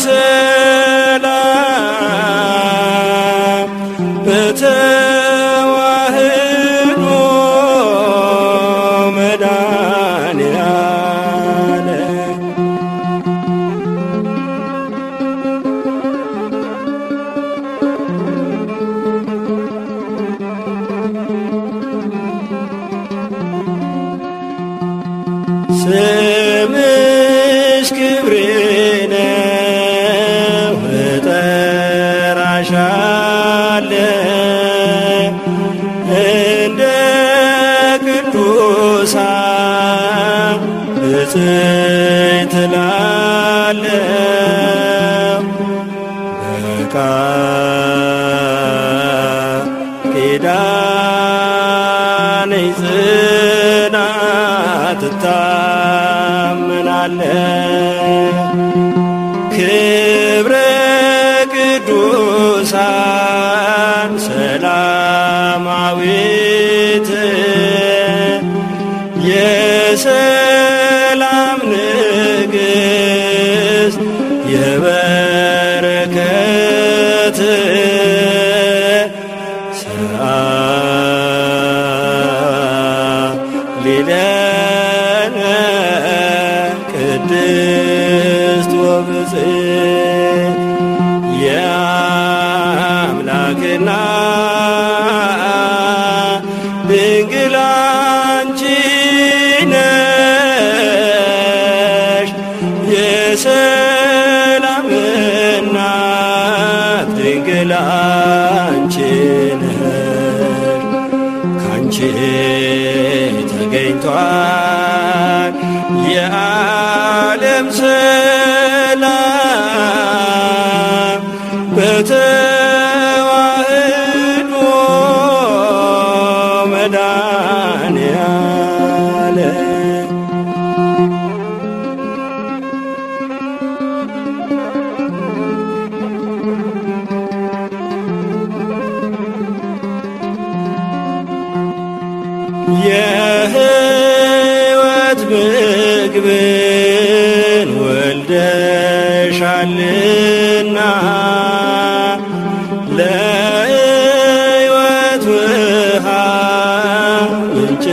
ሰላም በተዋህዶ መድኃኔዓለም ስምሽ ክብሬ ነው እጠራሻለሁ እንደ ቅዱሳን ብፅዕት እላለሁ በቃል ኪዳንሽ ጽናት እታመናለሁ ክብረ ቅዱሳን ሰላማዊት የሰላም ንግሥት የበረከት ሰአሊለነ ቅድስት ወብፅዕት የአምላክና ድንግል አንቺ ነሽ የሰላም እናት ድንግል አንቺ ነሽ ካንቺ ተገኝቷል የዓለም ሰላም በተዋህዶ መድኃኔዓለም የሕይወት ምግብን ወልደሻልና ለሕይወት ውሃ ምንጭ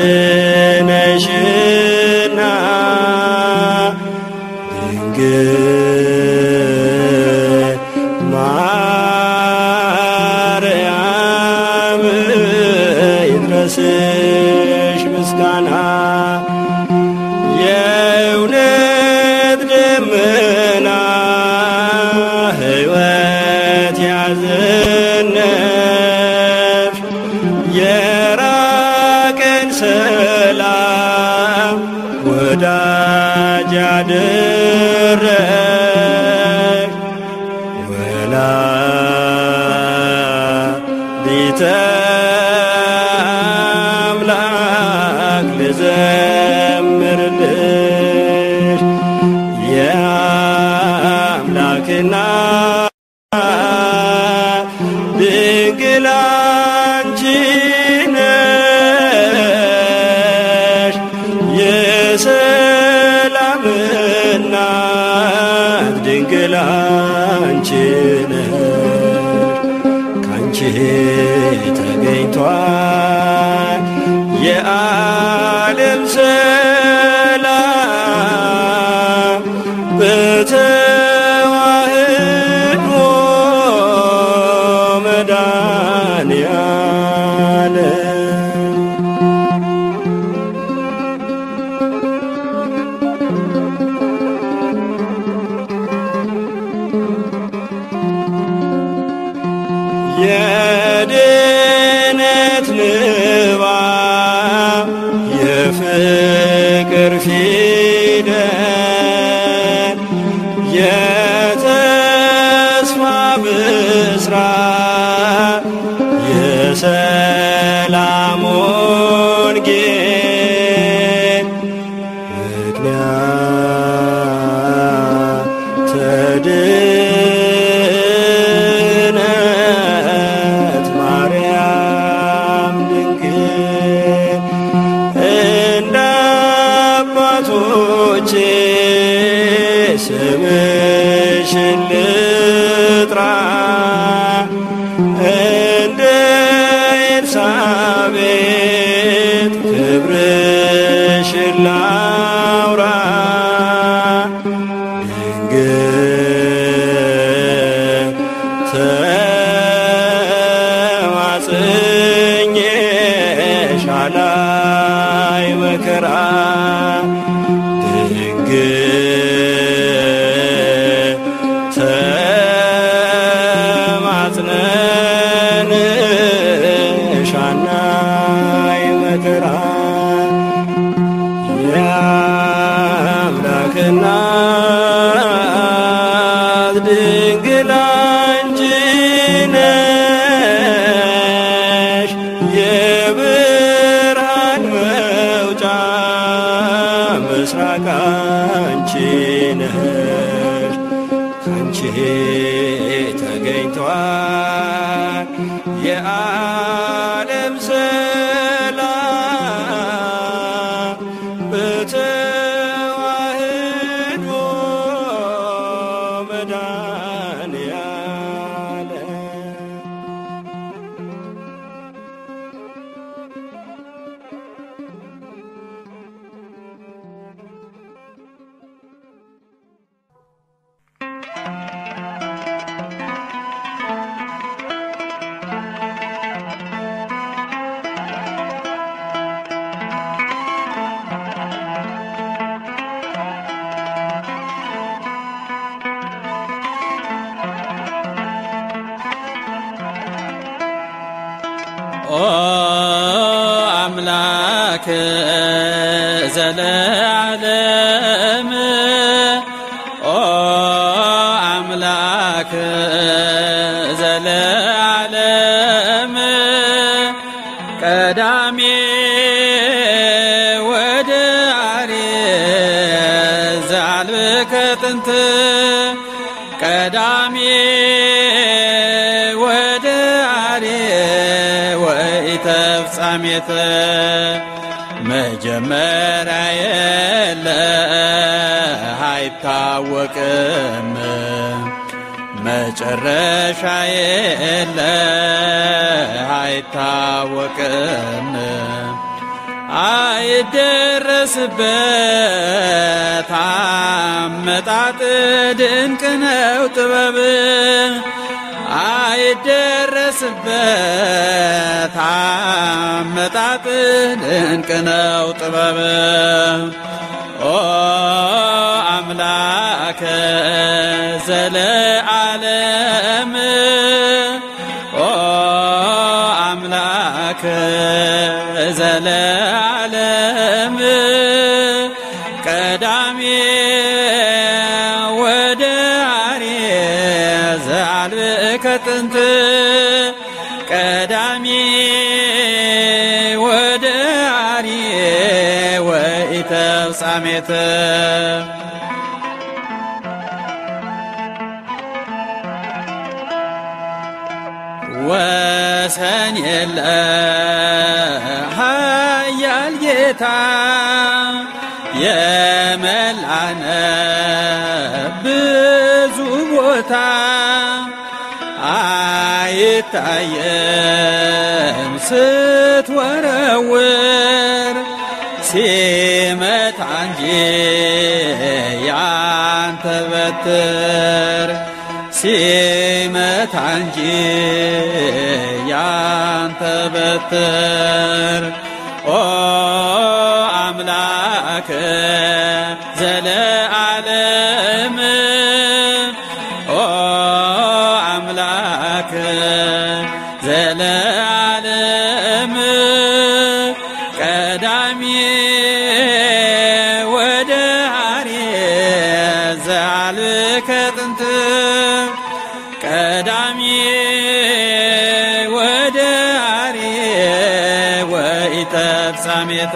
ነሽና ድንግል ማርያም ይድረስሽ ምስጋና የእውነት ደመና ሕይወት ያዘነብሽ የራቀን ሰላም ወዳጅ ያደረግሽ ወላዲተ አምላክ ልዘምርልሽ የአምላክና ድንግል አንቺ ነሽ የሰላም እናት ድንግል አንቺ ነሽ ካንቺ ተገኝቷል የዓለም ሰላም በተዋህዶ መድኃኔዓለም የድነት ንባብ የፍቅር ፊደል የተስፋ ብስራት የሰላም ወንጌል ምክንያት ድነት ማርያም ድንግል እንደ አባቶቼ ስምሽን ልጥራ እንደ ኤልሳቤጥ ክብርሽን ላውራ ድንግል ተማጽኜሽ አላይ መከራ ድንግል ተማጽነንሽ አናይ መከራ የአምላክ እናት ድንግል አንቺ ነሽ የብርሃን መውጫ ምስራቅ አንቺ ነሽ ካንቺ ተገኝቷል የዓለም ሰላም በተዋህዶ መድኃኔዓለም ኦ አምላክ ዘለዓለም ኦ አምላክ ዘለዓለም ቀዳሜ ወደ አርየ ዘአልብከ ጥንት ቀዳሜ ወደ አርየ ወኢተፍጻሜተ መጀመሪያ የለ አይታወቅም መጨረሻ የለ አይታወቅም አይደረስበት አመጣጥ ድንቅ ነው ጥበብ አይደረስበት አመጣጥ ድንቅ ነው ጥበብ ኦ አምላከ ዘለዓለም ኦ አምላከ ዘለዓለም ቀዳሜ ወዳሪ ዘአልብከ ጥንት ቀዳሜ ወዳሪ ወኢተፍጻሜተ ወሰን የለ ኃያል ጌታ የመላነ ብዙ ቦታ አይታየም ስትወረውር ሲመታ እንጂ ያንተ በትር ሲመታ እንጂ ያንተ በትር ኦ አምላክ ዘለዓለም ኦ አምላክ ዘለዓለም ቀዳሚ ወዳሪ ዘአልብከ ጥንት ቀዳሚ ወዳሪ ወኢተፍጻሜተ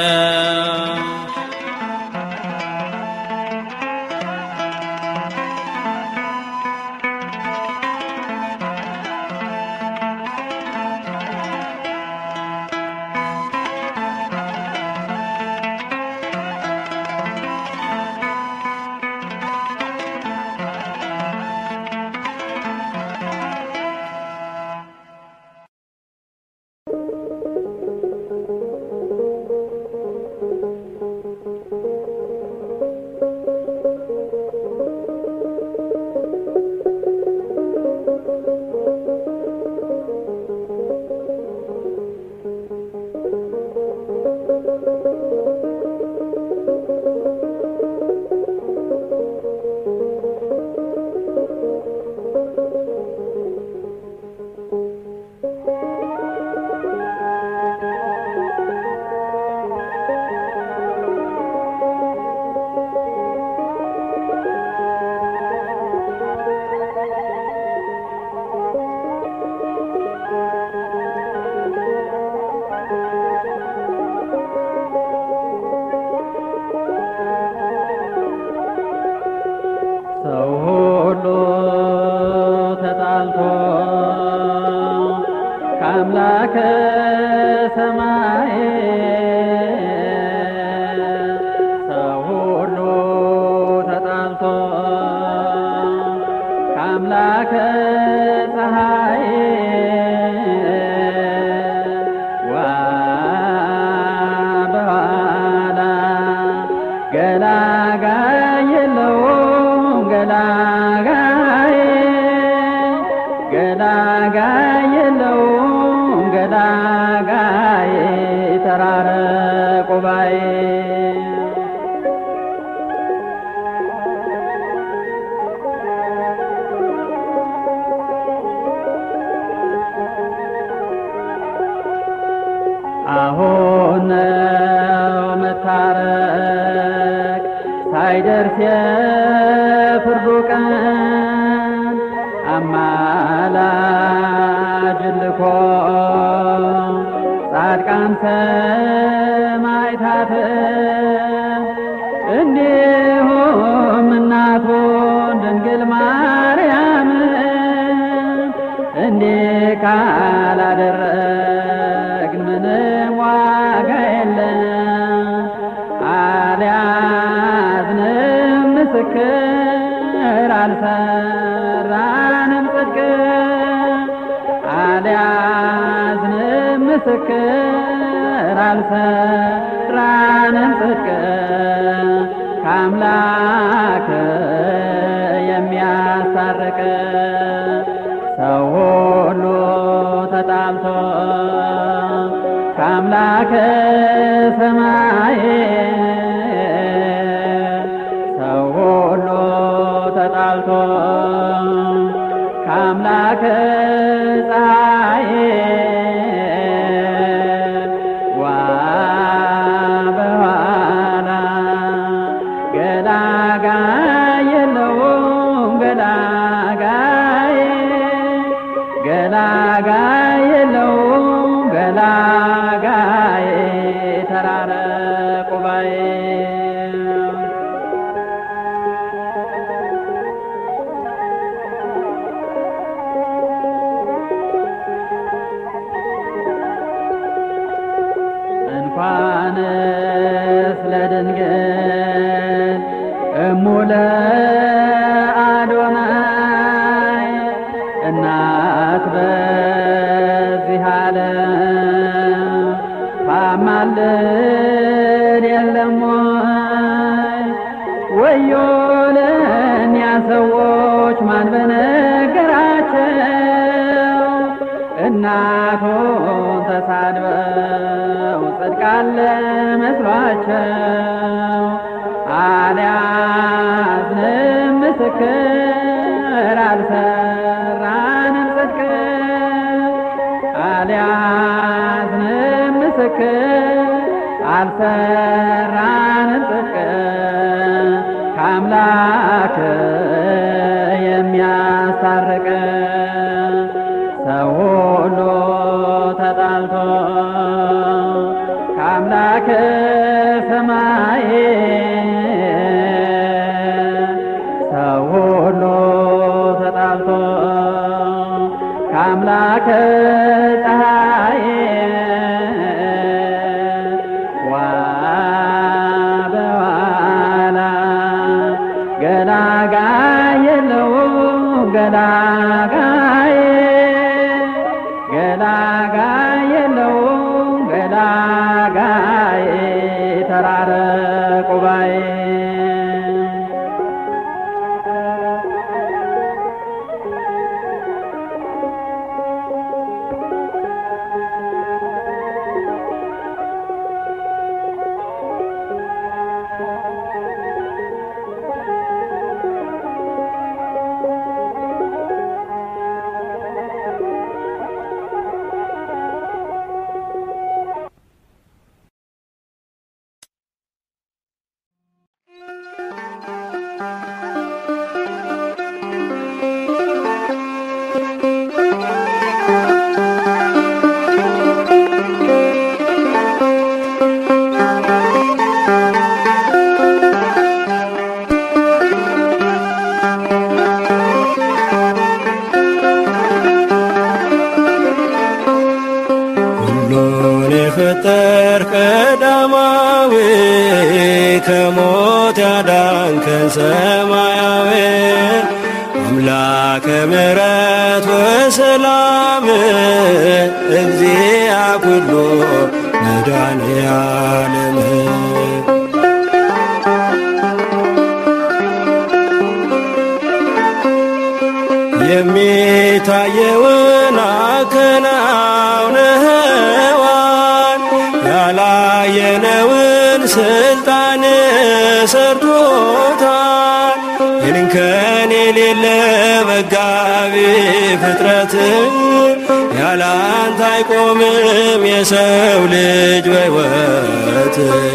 አምላከ ሰማይ ሰው ሁሉ ተጣልቶ ከአምላከ ፀሐይ ዋ በኋላ ገላጋይ የለውም ገላጋይ ገላጋይ የለውም ገላጋይ ተራረቁ ባይ አሁን ነው መታረቅ ሳይደርስ የፍርዱ ቀን አማላጅ ልኮ ጻድቃን ሰማዕታት እንዲሁም እናቱን ድንግል ማርያም እንዲህ ካላደረግ አልሰራንም ጽድቅ አልያዝንም ምስክር አልሰራንም ጽድቅ ከአምላክ የሚያስታርቅ ሰው ሁሉ ተጣልቶ ከአምላከ ሰማይ ሰው ሁሉ ተጣልቶ ከአምላከ ፀሐይ ዋ በኋላ ገላጋይ የለውም ገላጋይ ገላጋይ የለውም ገላጋይ ተራረቁ ባይ እንኳንስ ለድንግል እሙለ አዶናይ እናት በዚህ ዓለም ታማልድ የለም ወይ? ወዮ ለእኛ ሰዎች ማን በነገራቸው እናቱን ተሳድበው ጽድቃለ መስሏቸው አልያዝንም ምስክር አልሰራንም ጽድቅ አልያዝንም ምስክር አልሰራንም ጽድቅ ከአምላክ የሚያስታርቅ ሰው ሁሉ ተጣልቶ ከአምላክ ሰማይ ሰው ሁሉ ተጣልቶ ከአምላክ ፀሐይ ዋ በኋላ ገላጋይ የለውም ገላጋይ ገላጋይ የለውም ገላጋይ ተራረቁ ባይ ቀዳማዊ ከሞት ያዳንከን ሰማያዊ አምላከ ምሕረት ወሰላም እግዚአ ኩሉ መድኃኔዓለም የሚታየውን አከናውነኸዋል ያላየነውን ስልጣን ሰርቶታል የንከን የሌለ መጋቢ ፍጥረት ያላንተ አይቆምም የሰው ልጅ በሕይወት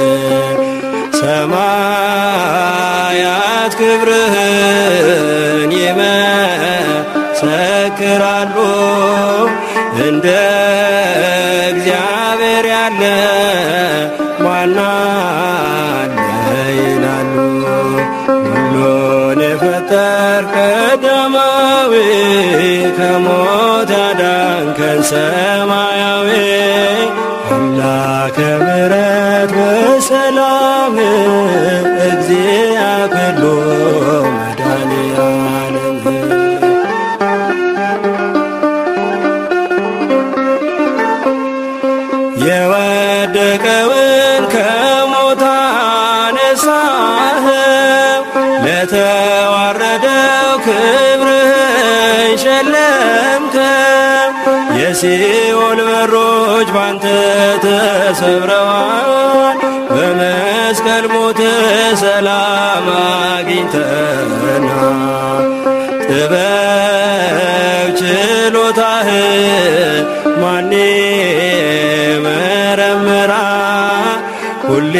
ሰማያት ክብርህን ይመሰክራሉ እንደ እግዚአብሔር ያለ ማን አለ ይላሉ ሁሉን የፈጠርክ ቀዳማዊ ከሞት ያዳንከን ሰማያዊ አምላከ ምሕረት ወሰላም እግዚአ ኩሉ መድኃኔዓለም የወደቀውን ከሞት አነሳኸው ለተዋረደው ክብርህን ሸለምከው የሲኦል በሮች ባንተ ተሰብረዋል በመስቀል ሞት ሰላም አግኝተናል ጥበብ ችሎታህ ማን ይመረምራል ሁሌ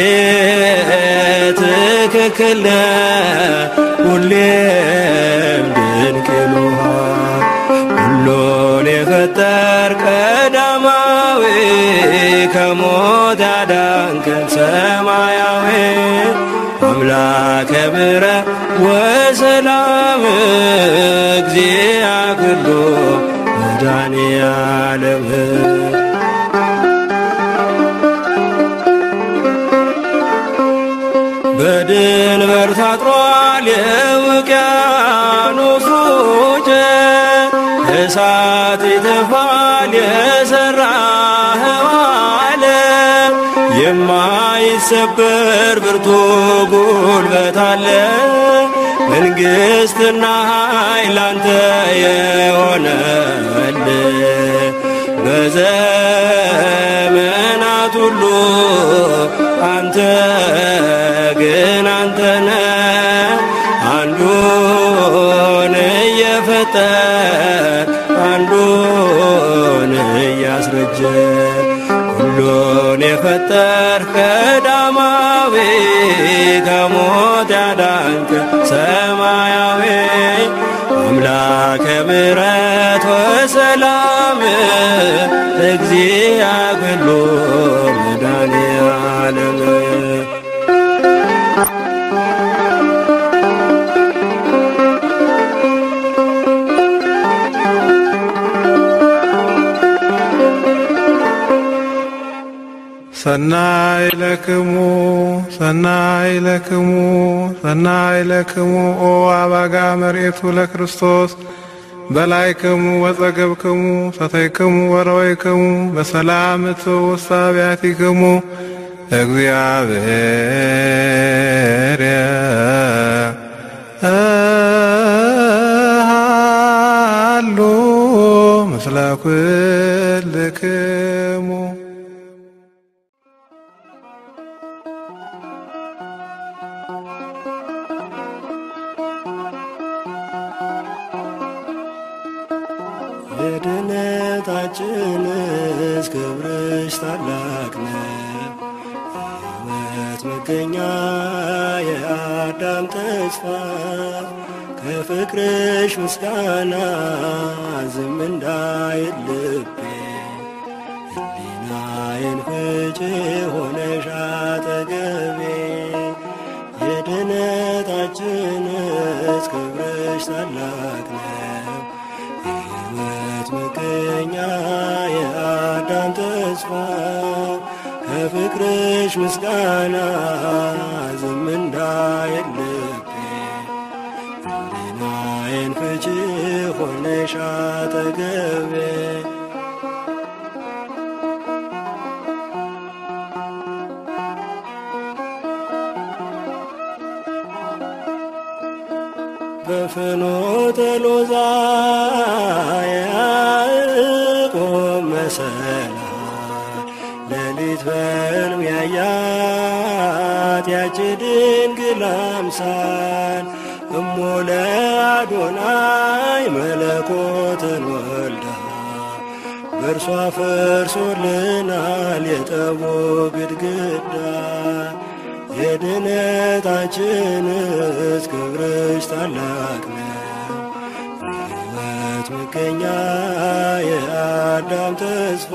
ትክክል ሁሌም ድንቅ ይሉሃል ሁሉን የፈጠር ቀዳማዊ ከሞት ያዳንከን ሰማያዊ አምላከ ምሕረት ወሰላም እግዚአ ኩሉ መድኃኔዓለም በድንበር ታጥሯል የውቅያኖሱ ወጀብ እሳት ይተፋል የሠራኸው ዓለም የማይሰበር ብርቱ ጉልበት አለ መንግሥትና ኃይል አንተ የሆነልህ በዘመናት ሁሉ አንተ ግን አንተነ አንዱን እየፈጠር አንዱን እያስረጀ ሁሉን የፈጠር ቀዳማዊ ከሞት ያዳንክ ሰማያዊ አምላከ ምሕረት ወሰላም እግዚአ ኩሉ መድኃኔዓለም ሰናይ ለክሙ ሰናይ ለክሙ ሰናይ ለክሙ ኦ አባጋ መሬቱ ለክርስቶስ በላይክሙ ወጸገብክሙ ሰተይክሙ ወረወይክሙ በሰላም ትውስተ አብያቲክሙ እግዚአብሔር ሃሎ ምስለ ኩልክሙ የድነታችንስ ክብርሽ ታላቅ ነው የሕይወት መገኛ የአዳም ተስፋ ከፍቅርሽ ምስጋና ዝም እንዳይል ልቤ ሕሊናዬን ፍጪ ሆነሽ አጠገቤ የድነታችንስ ክብርሽ ታላቅ ነው የሕይወት መገኛ የአዳም ተስፋ ከፍቅርሽ ምስጋና ዝም እንዳይል ልቤ ሕሊናዬን ፍቺ ሆነሽ አጠገቤ በፍኖተ ሎዛ ያዕቆብ መሰላል ሌሊት በሕልም ያያት ያች ድንግል አምሳል እሞ ለአዶናይ መለኮትን ወልዳ በእርሷ ፈርሶልናል የጠቡ ግድግዳ የድነታችንስ ክብርሽ ታላቅ ነው የሕይወት መገኛ የአዳም ተስፋ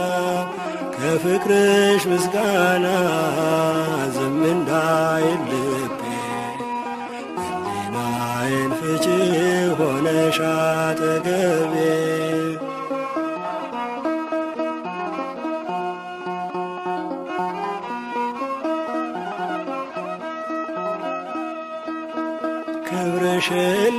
ከፍቅርሽ ምስጋና ዝም እንዳይል ልቤ ሕሊናዬን ፍቺ ሆነሽ አጠገቤ ክብርሽን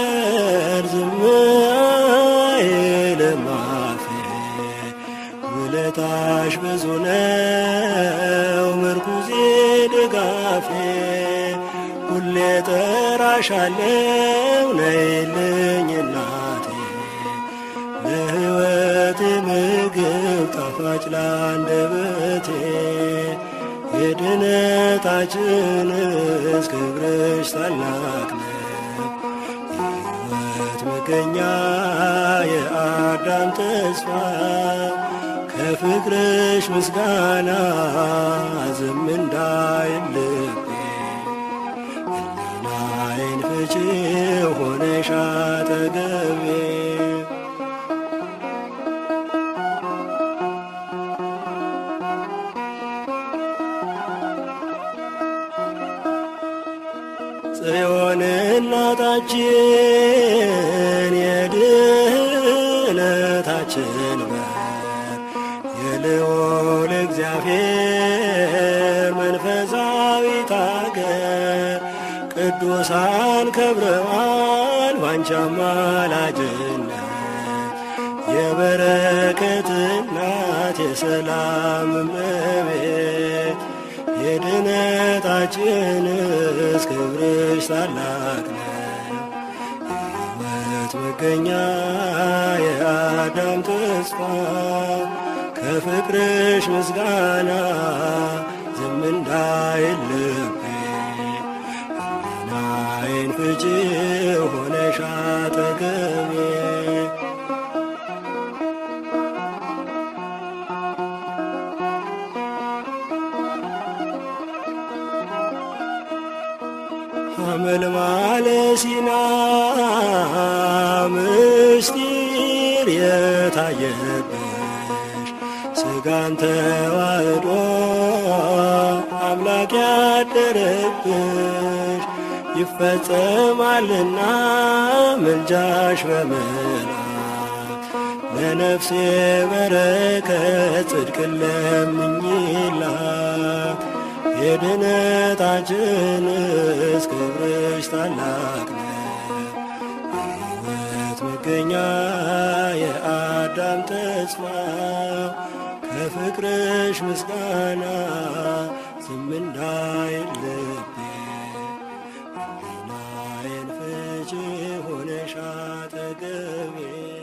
ልናገር ዝም አይልም አፌ ውለታሽ ብዙ ነው ምርኩዜ ድጋፌ ሁሌ ጠራሻለው ነይልኝ እናቴ ለሕይወቴ ምግብ ጣፋጭ ላንደበቴ የድነታችንስ ክብርሽ ታላቅ ነው የሕይወት መገኛ የአዳም ተስፋ ከፍቅርሽ ምስጋና ዝም እንዳይል ልቤ ሕሊናዬን ፍቺ ሆነሽ አጠገቤ ጽዮን እናታችን የድኅነታችን በር የልዑል እግዚአብሔር መንፈሳዊት አገር ቅዱሳን ከብረዋል ባንቺ አማላጅነት የበረከት እናት የሰላም እመቤት የድነታችንስ ክብርሽ ታላቅ ነው የሕይወት መገኛ የአዳም ተስፋ ከፍቅርሽ ምስጋና ዝም እንዳይል ልቤ ሕሊናዬን ፍቺ ሆነሽ አጠገቤ ሐመልማለ ሲና ምስጢር የታየብሽ ሥጋን ተዋህዶ አምላክ ያደረብሽ ይፈጸማልና ምልጃሽ በመላእክት ለነፍሴ በረከት ጽድቅን ለምኝላት የድነታችንስ ክብርሽ ታላቅ ነው የሕይወት መገኛ የአዳም ተስፋ ከፍቅርሽ ምስጋና ዝም እንዳይል ልቤ ሕሊናዬን ፍቺ ሆነሽ አጠገቤ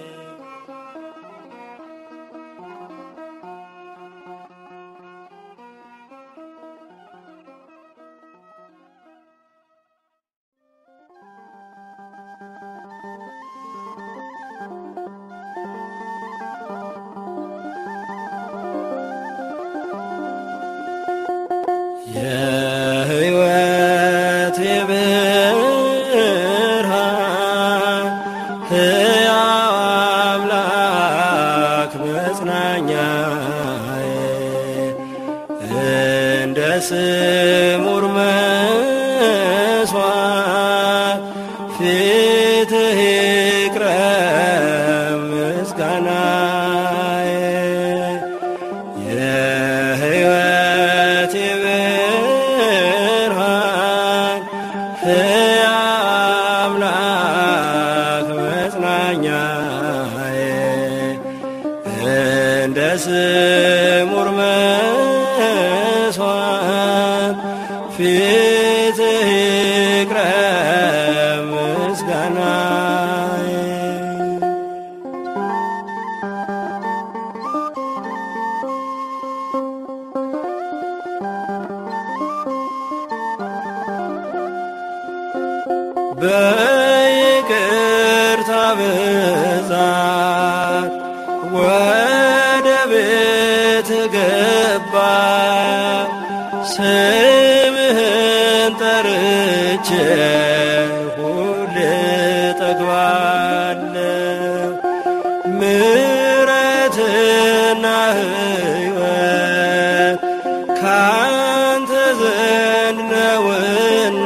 የሕይወት ብርሃን ሕያው አምላክ መጽናኛዬ እንደ ስሙር መስዋዕት ፊትህ ይቅረብ ምስጋናዬ የሕይወት ብርሃን ሕያው አምላክ መጽናኛዬ እንደ ስሙር መስዋዕት ፊትህ ይቅረብ ምስጋናዬ በይቅርታ ብዛት ወደ ቤት ገባ ስምህን ጠርቼ ሁሌ ጠግባለሁ ምሕረትና ሕይወት ካንተ ዘንድ ነውና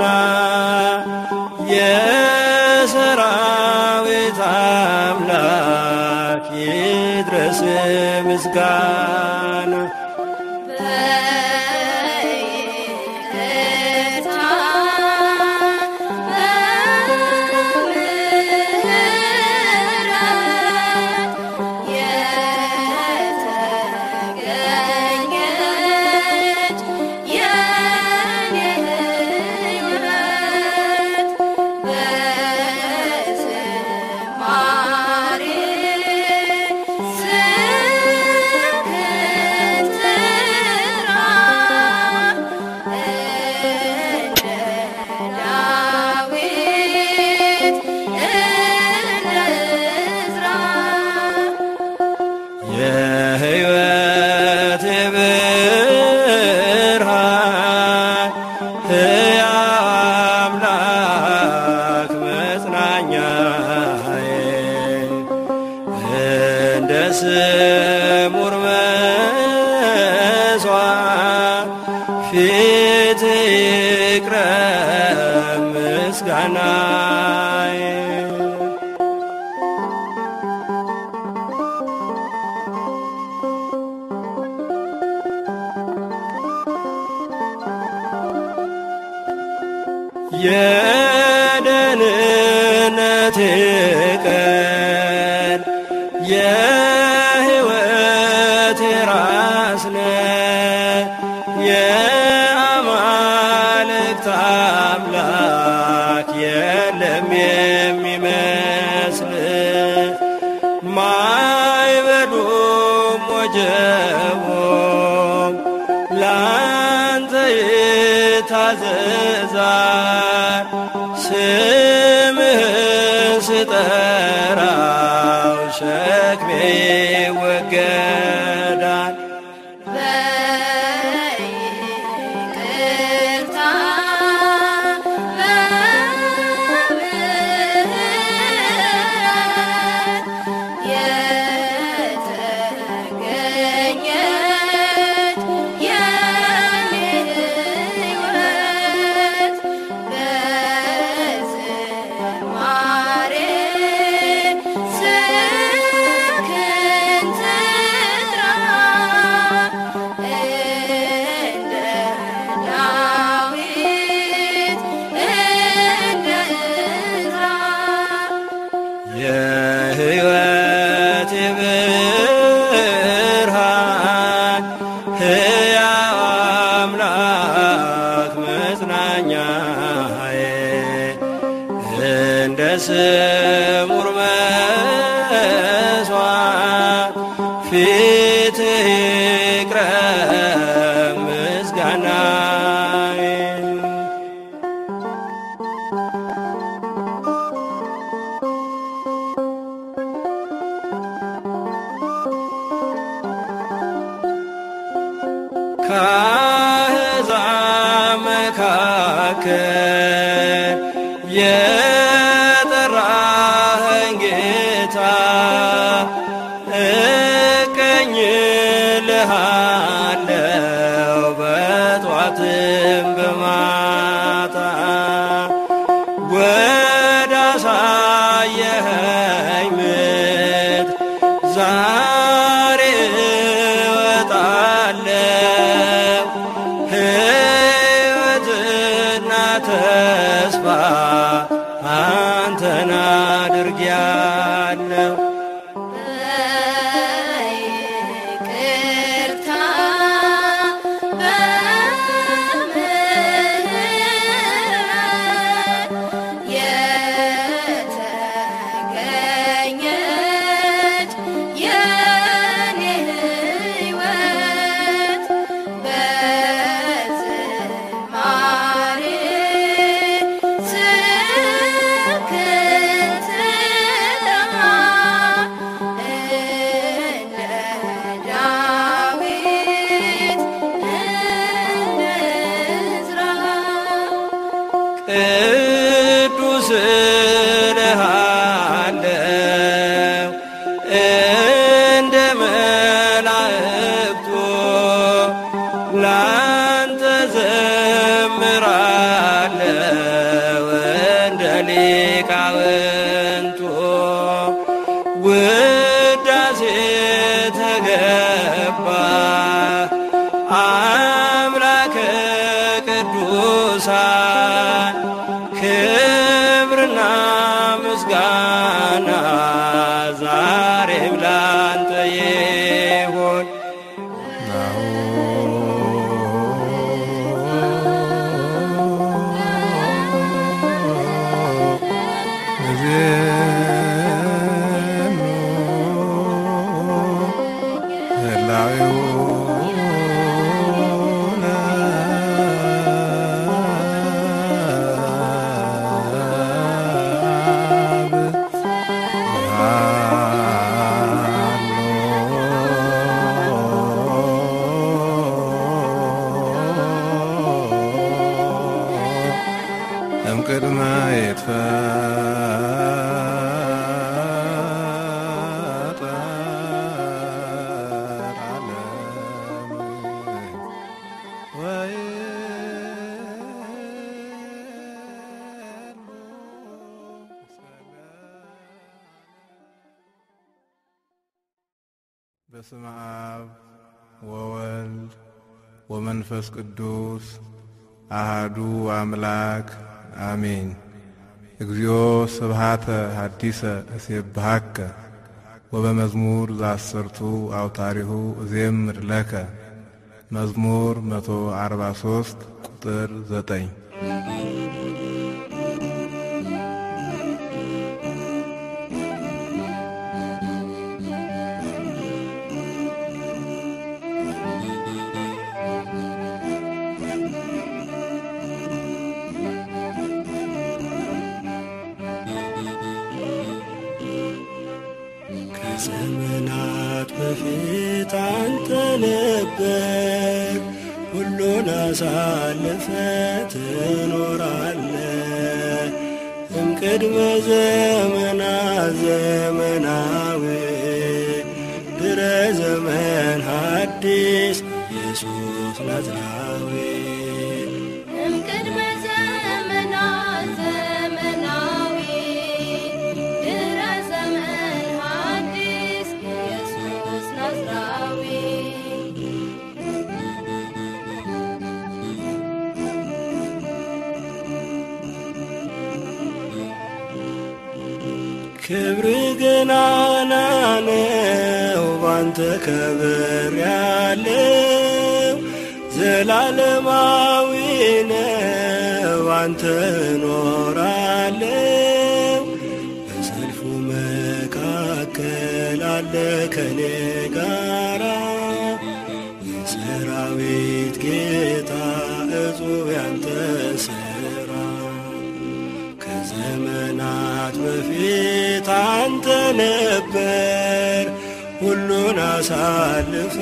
የሰራዊት አምላክ ይድረስ ምስጋና በይቅርታ የሕይወት ብርሃን ሕያው አምላክ መጽናኛዬ እንደ ስሙር መስዋዕት ፊት ይቅረብ ምስጋናዬ የደህንነቴ ቀን የሕይወቴ ራስ ነህ የአማልክት አምላክ የለም የሚመስል ማዕበሉም ወጀቡም ላንተ ይታዘዛል ስምህን ስጠራው ሸክሜ ይወገዳል በይቅርታ በምህረት የተገኘች የኔ ሕይወት በዝማሬ ስምህን ትጥራ እንደ ዳዊት እንደ ዕዝራ የሕይወቴ ብርሃን ሕያው አምላክ መጽናኛዬ እንደ ስሙር መስዋዕት ፊት ይቅረብ ምስጋናዬ ከአሕዛብ መካከል የጠራኸኝ ጌታ እቀኝልሃለሁ በጧትም በማታ ወደ አሳየኸኝ ምድር ዛሬ እወጣለሁ ሕይወትና ተስፋ አንተን አድርጌያለሁ በይቅርታ በምህረት የተገኘች የኔ ሕይወት በዝማሬ ስምህን ትጥራ እንደ ዳዊት እንደ ዕዝራ ቅዱስ እልሃለሁ እንደ መላእክቱ ላንተ ዘምራለሁ እንደ ሊቃውንቱ ውዳሴ ተገባ አምላከ ቅዱሳን ክብርና ምስጋና ዛሬም ላንተ ይሁን ናሁ እዜኑ ህላዌውነ አብ ሃሎ በስመ አብ ወወልድ ወመንፈስ ቅዱስ አሐዱ አምላክ አሜን። እግዚኦ ስብሐተ ሐዲሰ እሴብሐከ ወበመዝሙር ዘአስርቱ አውታሪሁ እዜምር ለከ መዝሙር መቶ አርባ ሶስት ቁጥር ዘጠኝ ከዘመናት በፊት አንተ ነበር ሁሉን አሳልፈ ትኖራለህ እምቅድመ ዘመናት ዘመናዊ ድረ ዘመን ሐዲስ ኢየሱስ ናዝራዊ እምቅድመ ዘመናት ዘመናዊ ድረ ዘመን ሐዲስ ኢየሱስ ናዝራዊ ክብር ገናና ነው ባንተ ከብር ያለው ዘላለማዊ ነው አንተ ኖራለው በሰልፉ መካከል አለ ከኔ ጋራ የሰራዊት ጌታ እጹብ ያንተ ሥራ ከዘመናት በፊት አንተ ነበር ሁሉን አሳልፈ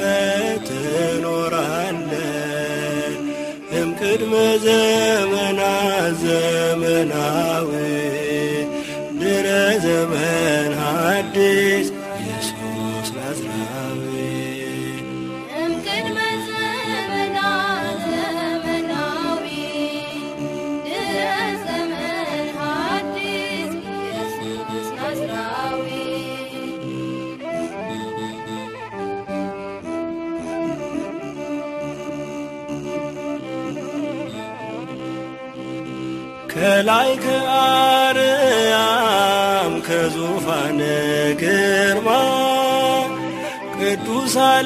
ትኖራለህ እምቅድመ ዘመናት ዘመናዊ ድረ ዘመን ሐዲስ ኢየሱስ ናዝራዊ እምቅድመ ዘመናት ዘመናዊ ድረ ዘመን ሐዲስ ኢየሱስ ናዝራዊ ከላይ ከአርያም ከዙፋን ግርማ ቅዱስ አለ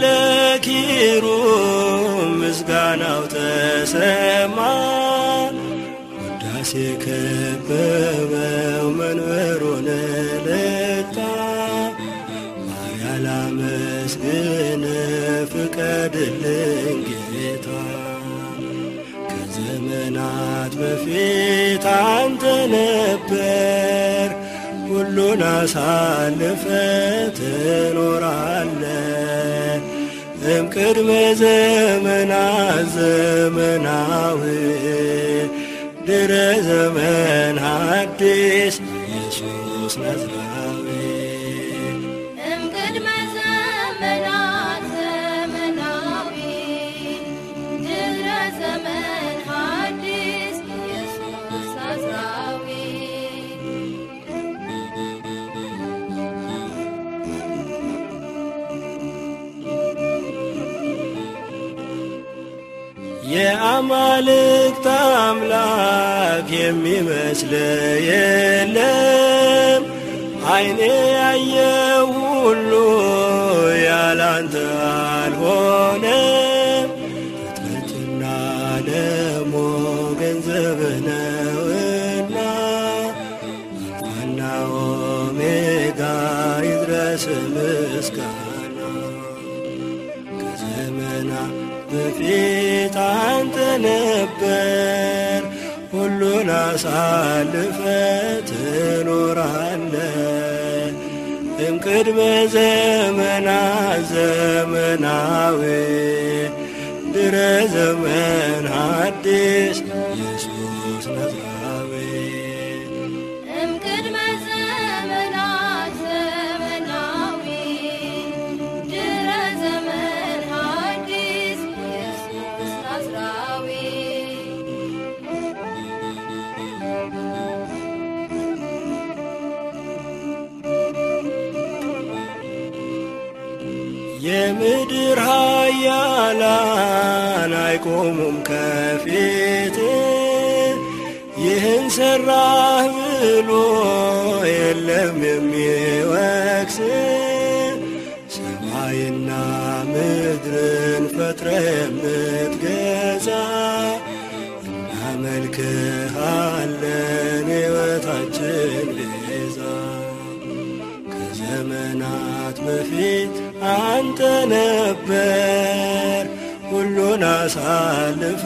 ኪሩብ ምስጋናው ተሰማ ውዳሴ ከበበው መንበሩን ለታ ማርያ ላመስግን ፍቀድልኝ ጌታ ከዘመናት በፊት አንተ ነበር ሁሉን አሳልፈ ትኖራለህ እምቅድመ ዘመናት ዘመናዊ ድረ ዘመን ሐዲስ ኢየሱስ ናዝራዊ እምቅድመ ዘመናት ዘመናዊ ድረ ዘመን ሐዲስ ኢየሱስ ናዝራዊ የአማልክት አምላክ የሚመስል የለም ዓይኔ ያየው ሁሉ ያላንተ አልሆነም ፍጥረትና ዓለሙ ገንዘብህ ነውና አልፋና ኦሜጋ ይድረስ ምስጋና ከዘመናት በፊት አንተ ነበር ሁሉን አሳልፈ ትኖራለህ እምቅድመ ዘመናት ዘመናዊ ድረ ዘመን ሐዲስ ኢየሱስ ናዝራዊ እምቅድመ ዘመናት ዘመናዊ ድረ ዘመን ሐዲስ ኢየሱስ ናዝራዊ የመ የምድር ኃያላን አይቆሙም ከፊት ይህን ሰራህ ብሎ የለም የሚወቅስ ሰማይና ምድርን ፈጥረ የምትገዛ እናመልክሃለን ሕይወታችን ቤዛ ከዘመናት በፊት አንተ ነበር ሁሉን አሳልፈ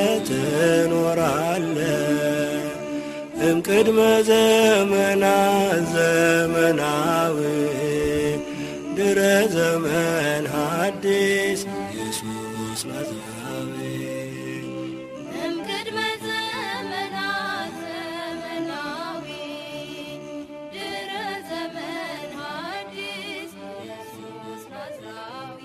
ትኖራለ እምቅድመ ዘመናት ዘመናዊ ድረ ዘመን ሐዲስ ኢየሱስ ናዝራዊ እምቅድመ ዘመናት ዘመናዊ ድረ ዘመን ሐዲስ ኢየሱስ ናዝራዊ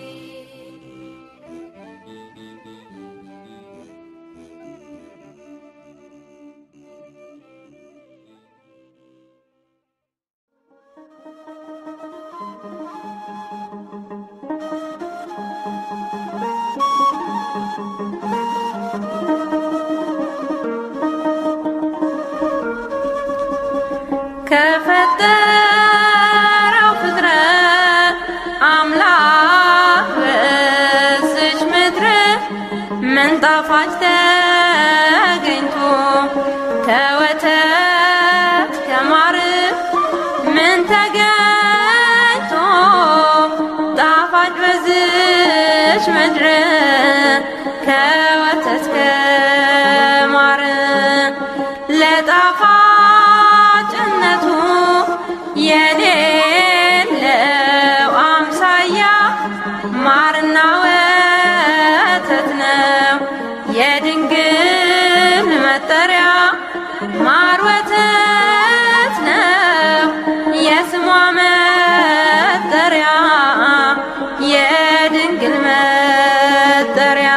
ከፈጠረው ፍጥረት አምላክ በዚች ምድር ምን ጣፋጭ ተገኝቶ ከወተት ከማር ምን ተገኝቶ ጣፋጭ በዚች ምድር ከወተት ከማር ለጣፋጭነቱ የሌለው አምሳያ ማርና ወተት ነው የድንግል መጠሪያ ማር ወተት ነው የስሟ መጠሪያ የድንግል መጠሪያ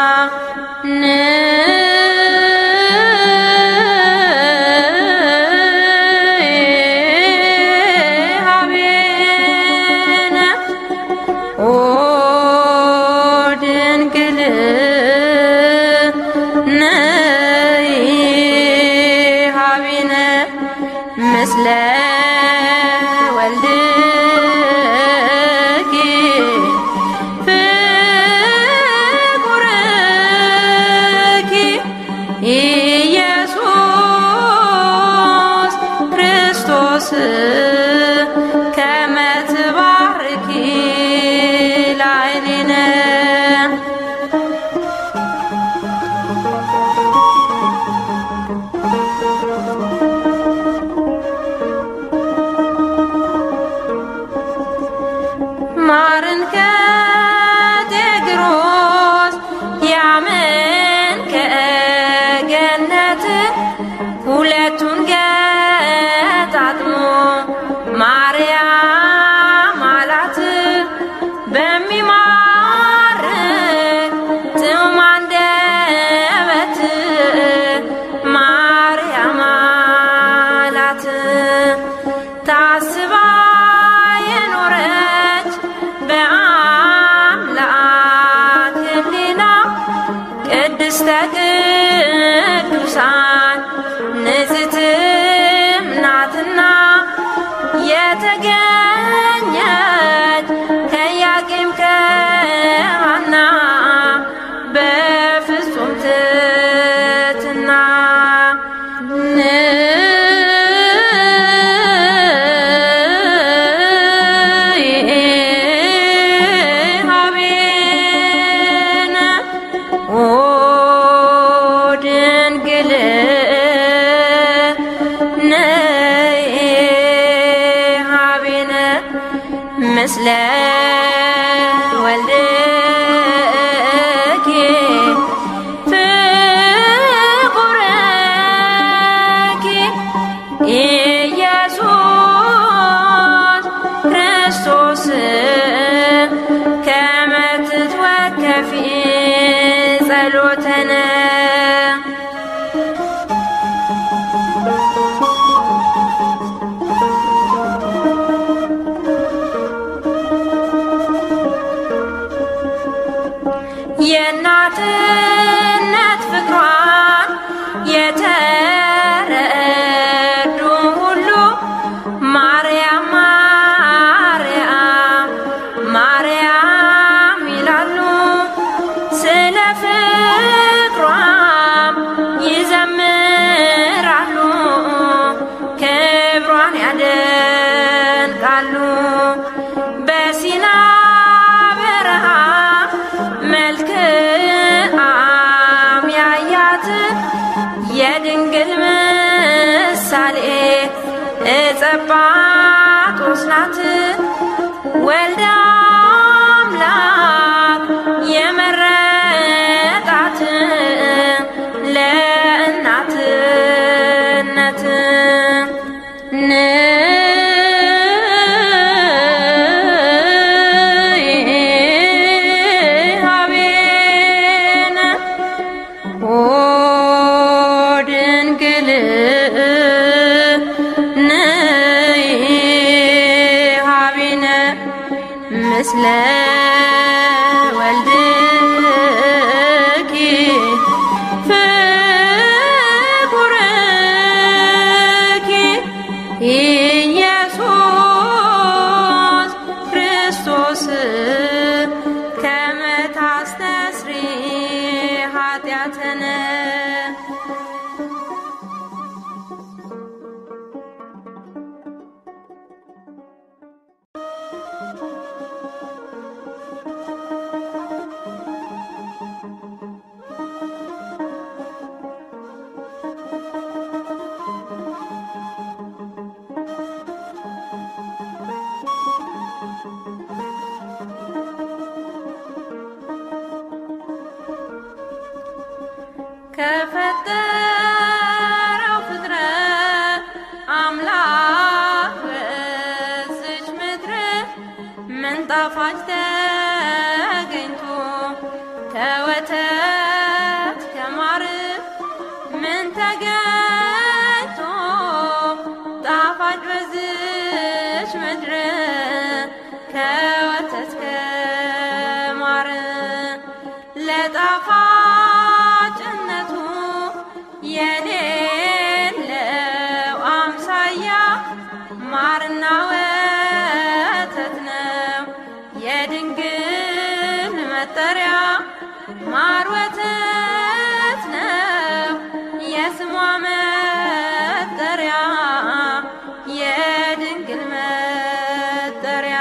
ምስለ ወልድኪ ፍቁርኪ ኢየሱስ ክርስቶስ ከመ ትባርኪ ላዕሌነ ማርን ከጤግሮስ ያምን ከገነት ሁለቱን ገጣጥሞ ማርያም አላት በሚማርክ ጥዑም አንደበት ማርያም አላት ታስባ የኖረች በአምላክ ሕሊና ቅድስተ ቅዱሳን ንጽሕትም ናትና የተገኘች ከኢያቄም ከሐና በፍጹም ትሕትና ምስለ ወልድኪ ፍቁርኪ ኢየሱስ ክርስቶስ ከመ ትትወከፊ ጸሎተነ የእናትነት ፍቅሯን የተረዱ ሁሉ ማርያም ማርያም ማርያም ይላሉ። ስለ ፍቅሯም ይዘምራሉ፣ ክብሯን ያደንቃሉ። በሲና በረሃ መልክዓም ያያት የድንግል ምሳሌ እጸባጦስ ናት። ወልደ አምላክ የመረጣት ለእናትነት ንሃቤነ ኦ ድንግል ንሃቤነ ምስለ ወልድኪ ፍቁርኪ ኢየሱስ ክርስቶስ ከመ ታስተስሪ ኃጢአተነ። ከፈጠረው ፍጥረት አምላክ በዚች ምድር ምን ጣፋጭ ተገኝቶ ከወተት ከማር ምን ተገኝቶ ጣፋጭ በዚች ምድር ከወተት ከማር ለጣፋጭነቱ የሌለው አምሳያ ማርና ወተት ነው የድንግል መጠሪያ። ማር ወተት ነው የስሟ መጠሪያ የድንግል መጠሪያ።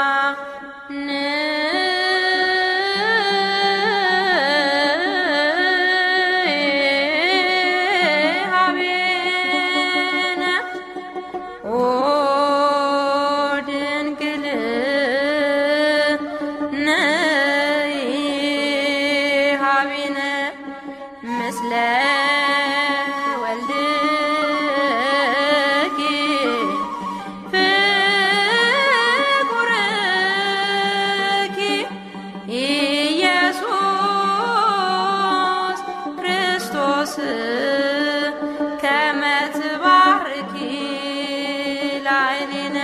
ንሃቤነ ኦ ድንግል ንሃቤነ ምስለ ወልድኪ ፍቁርኪ ኢየሱስ ክርስቶስ ከመ ትባርኪ ላዕሌነ።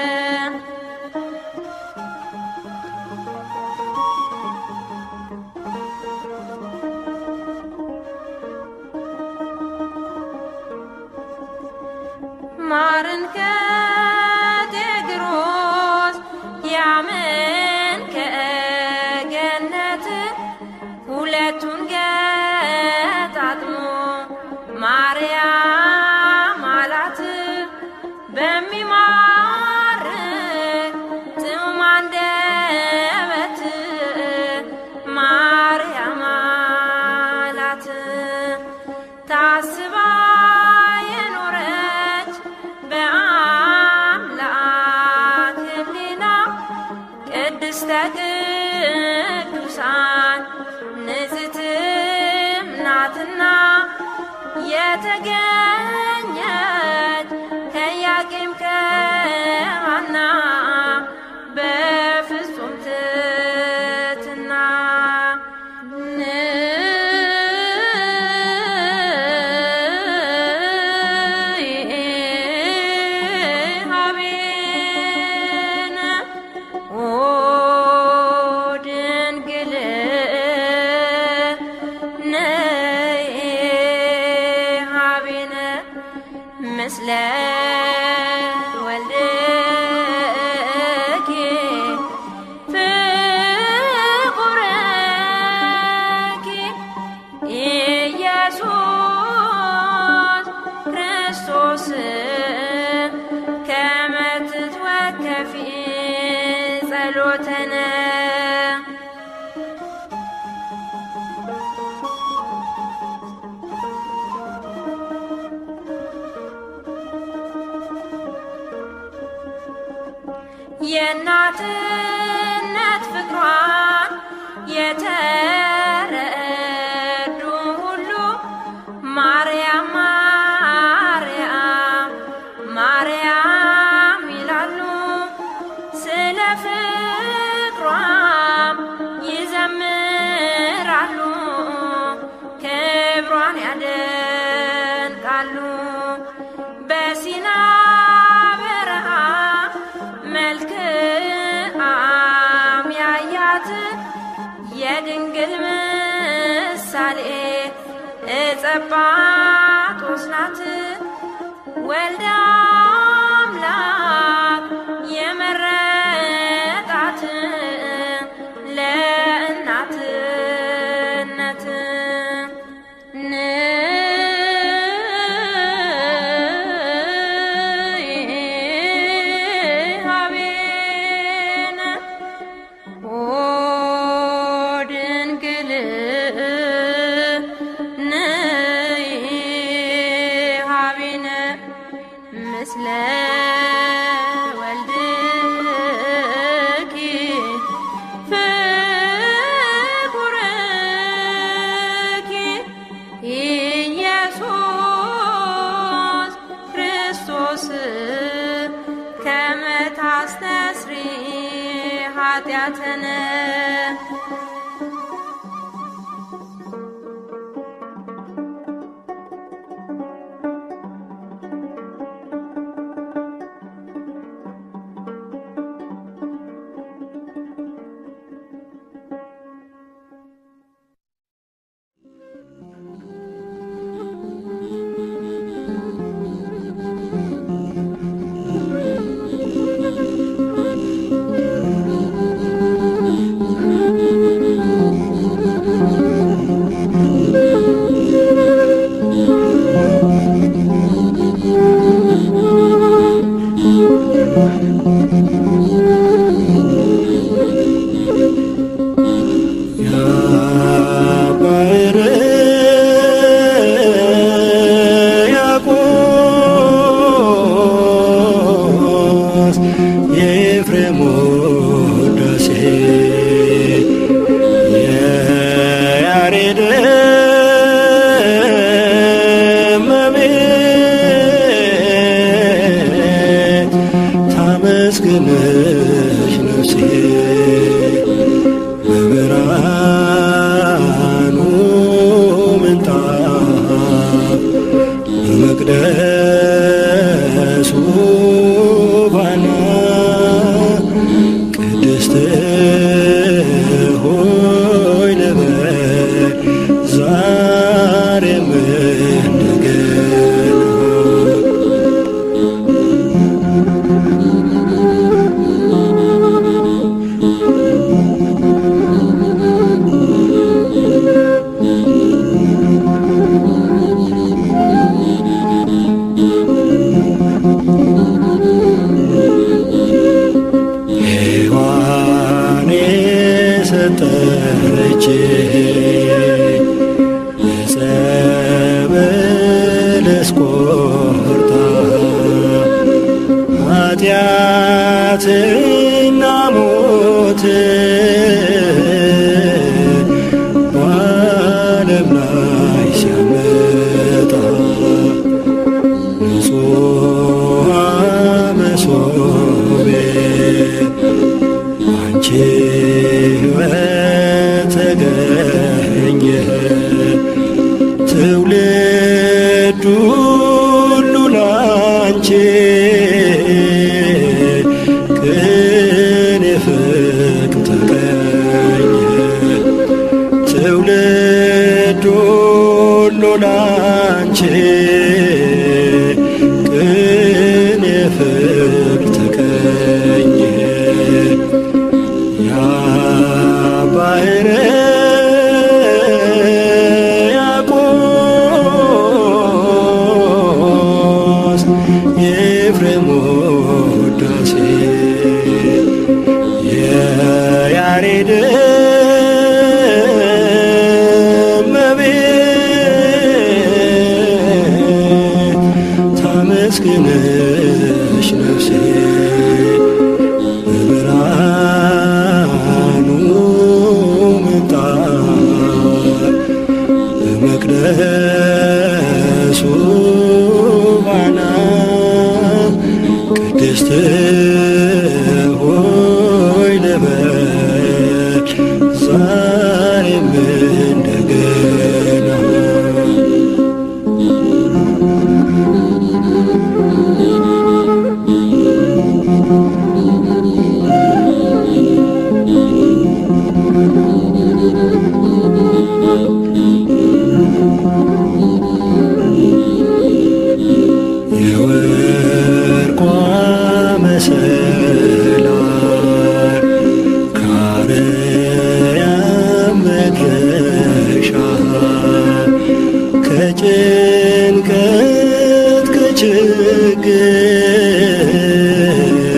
ማርን ከጤግሮስ ያምን ከገነት ሁለቱን ገጣጥሞ ማርያም አላት በሚማርክ ጥዑም አንደበት ማርያም አላት። ታስባ የኖረች በአምላክ ሕሊና ቅድስተ ቅዱሳን ንጽሕትም ናትና የተገኘች ከኢያቄም ከሐና በፍጹም ትሕትና። ንሃቤነ ኦ የእናትነት ፍቅሯን የተረዱ ሁሉ ማርያም ማርያም ማርያም ይላሉ። ስለ ፍቅሯም ይዘምራሉ፣ ክብሯን ያደንቃሉ። በሲና በረሃ መልክዓም ያያት የድንግል ምሳሌ እጸባጦስ ናት። ወልደ አምላክ የመረጣት ለእናትነት ንሃቤነ ኦ ድንግል ንሃቤነ ምስለ ወልድኪ ፍቁርኪ ኢየሱስ ክርስቶስ ከመ ታስተስሪ ኃጢአተነ። ታመስግንሽ ነፍሴ በብርሃኑ ምንጣፍ በመቅደሱ ባና ቅድስት ሆይ ልበል ዛሬም እንደገና ሔዋን የሰጠች ዕፀ በለስ ቆርጣ ኃጢአትና ሞት በዓለም ላይ ሲያመጣ ንጹሐ መሶቤ አንቺ ሕይወት ተገኘ። ትውልድ ሁሉ ላንቺ ቅን ፍቅር ተገኘ። ትውልድ ሁሉ ላንቺ ቅን ፍቅር ተገኘ። ያ ባሕረ ያዕቆብ የኤፍሬም ውዳሴ የያሬድ እመቤት ታመስግንሽ ነፍሴ በመቅደሱ ባና ቅድስት ሆይ ልበል ዛሬም እንደገና የወርቋ መሰላል ከአርያም መድረሻ ከጭንቀት ከችግር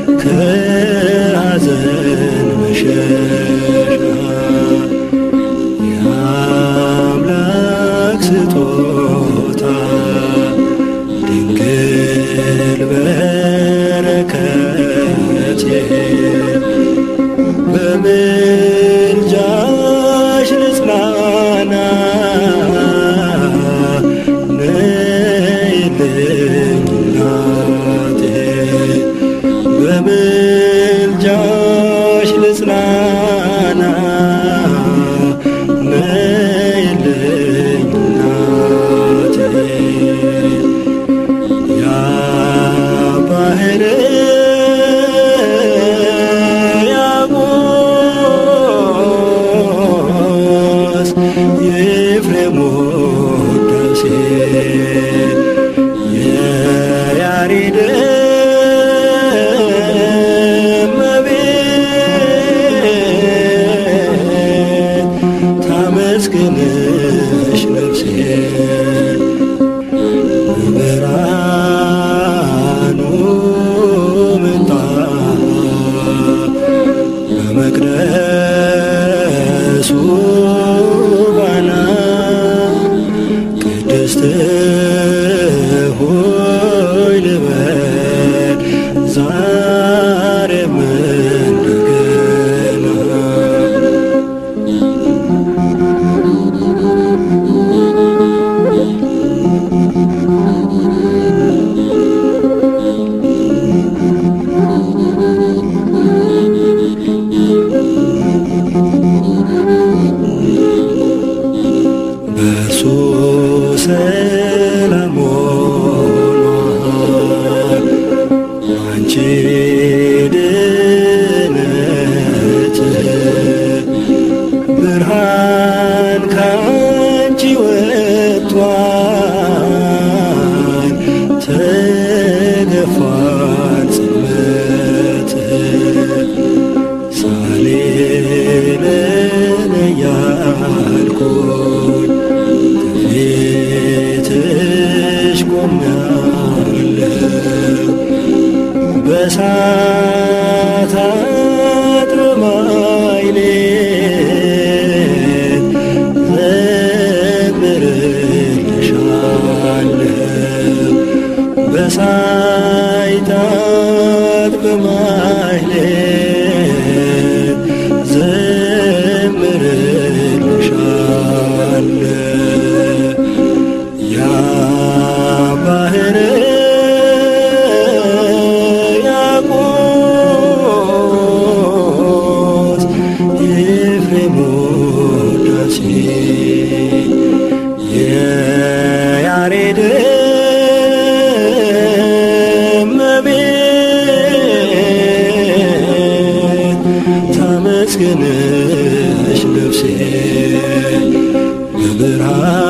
ከሐዘን መሸሻ የአምላክ ስጦታ ድንግል በረከቴ በምልጃሽ ልጽናና ነይልኝ እናቴ በምልጃሽ ልጽናና ነይልኝ እናቴ ያ ባህር ያቦስ የኤፍሬም ውዳሴ የያሬድ እመቤት ታመስግንሽ ነፍሴ በብርሃኑ ምንጣፍ በመቅደሱ ባና ቅድስት ሆይ ልበል ዛሬም እንደገና በእርሱ ሰላም ሆኗል አንቺ ድነት ብርሃን ካንቺ ወጥቷል ተገፏል ጽልመት ሳሌለን እያልኩኝ ከፊትሽ ቆሜያለሁ በእሳታት በማይሌት ዘምርልሻለሁ በእሳታት በማይሌት ዘምርልሻለሁ ያ ባህር ያቦስ የኤፍሬም ውዳሴ የያሬድ እመቤት ታመስግንሽ ነፍሴ በብርሃን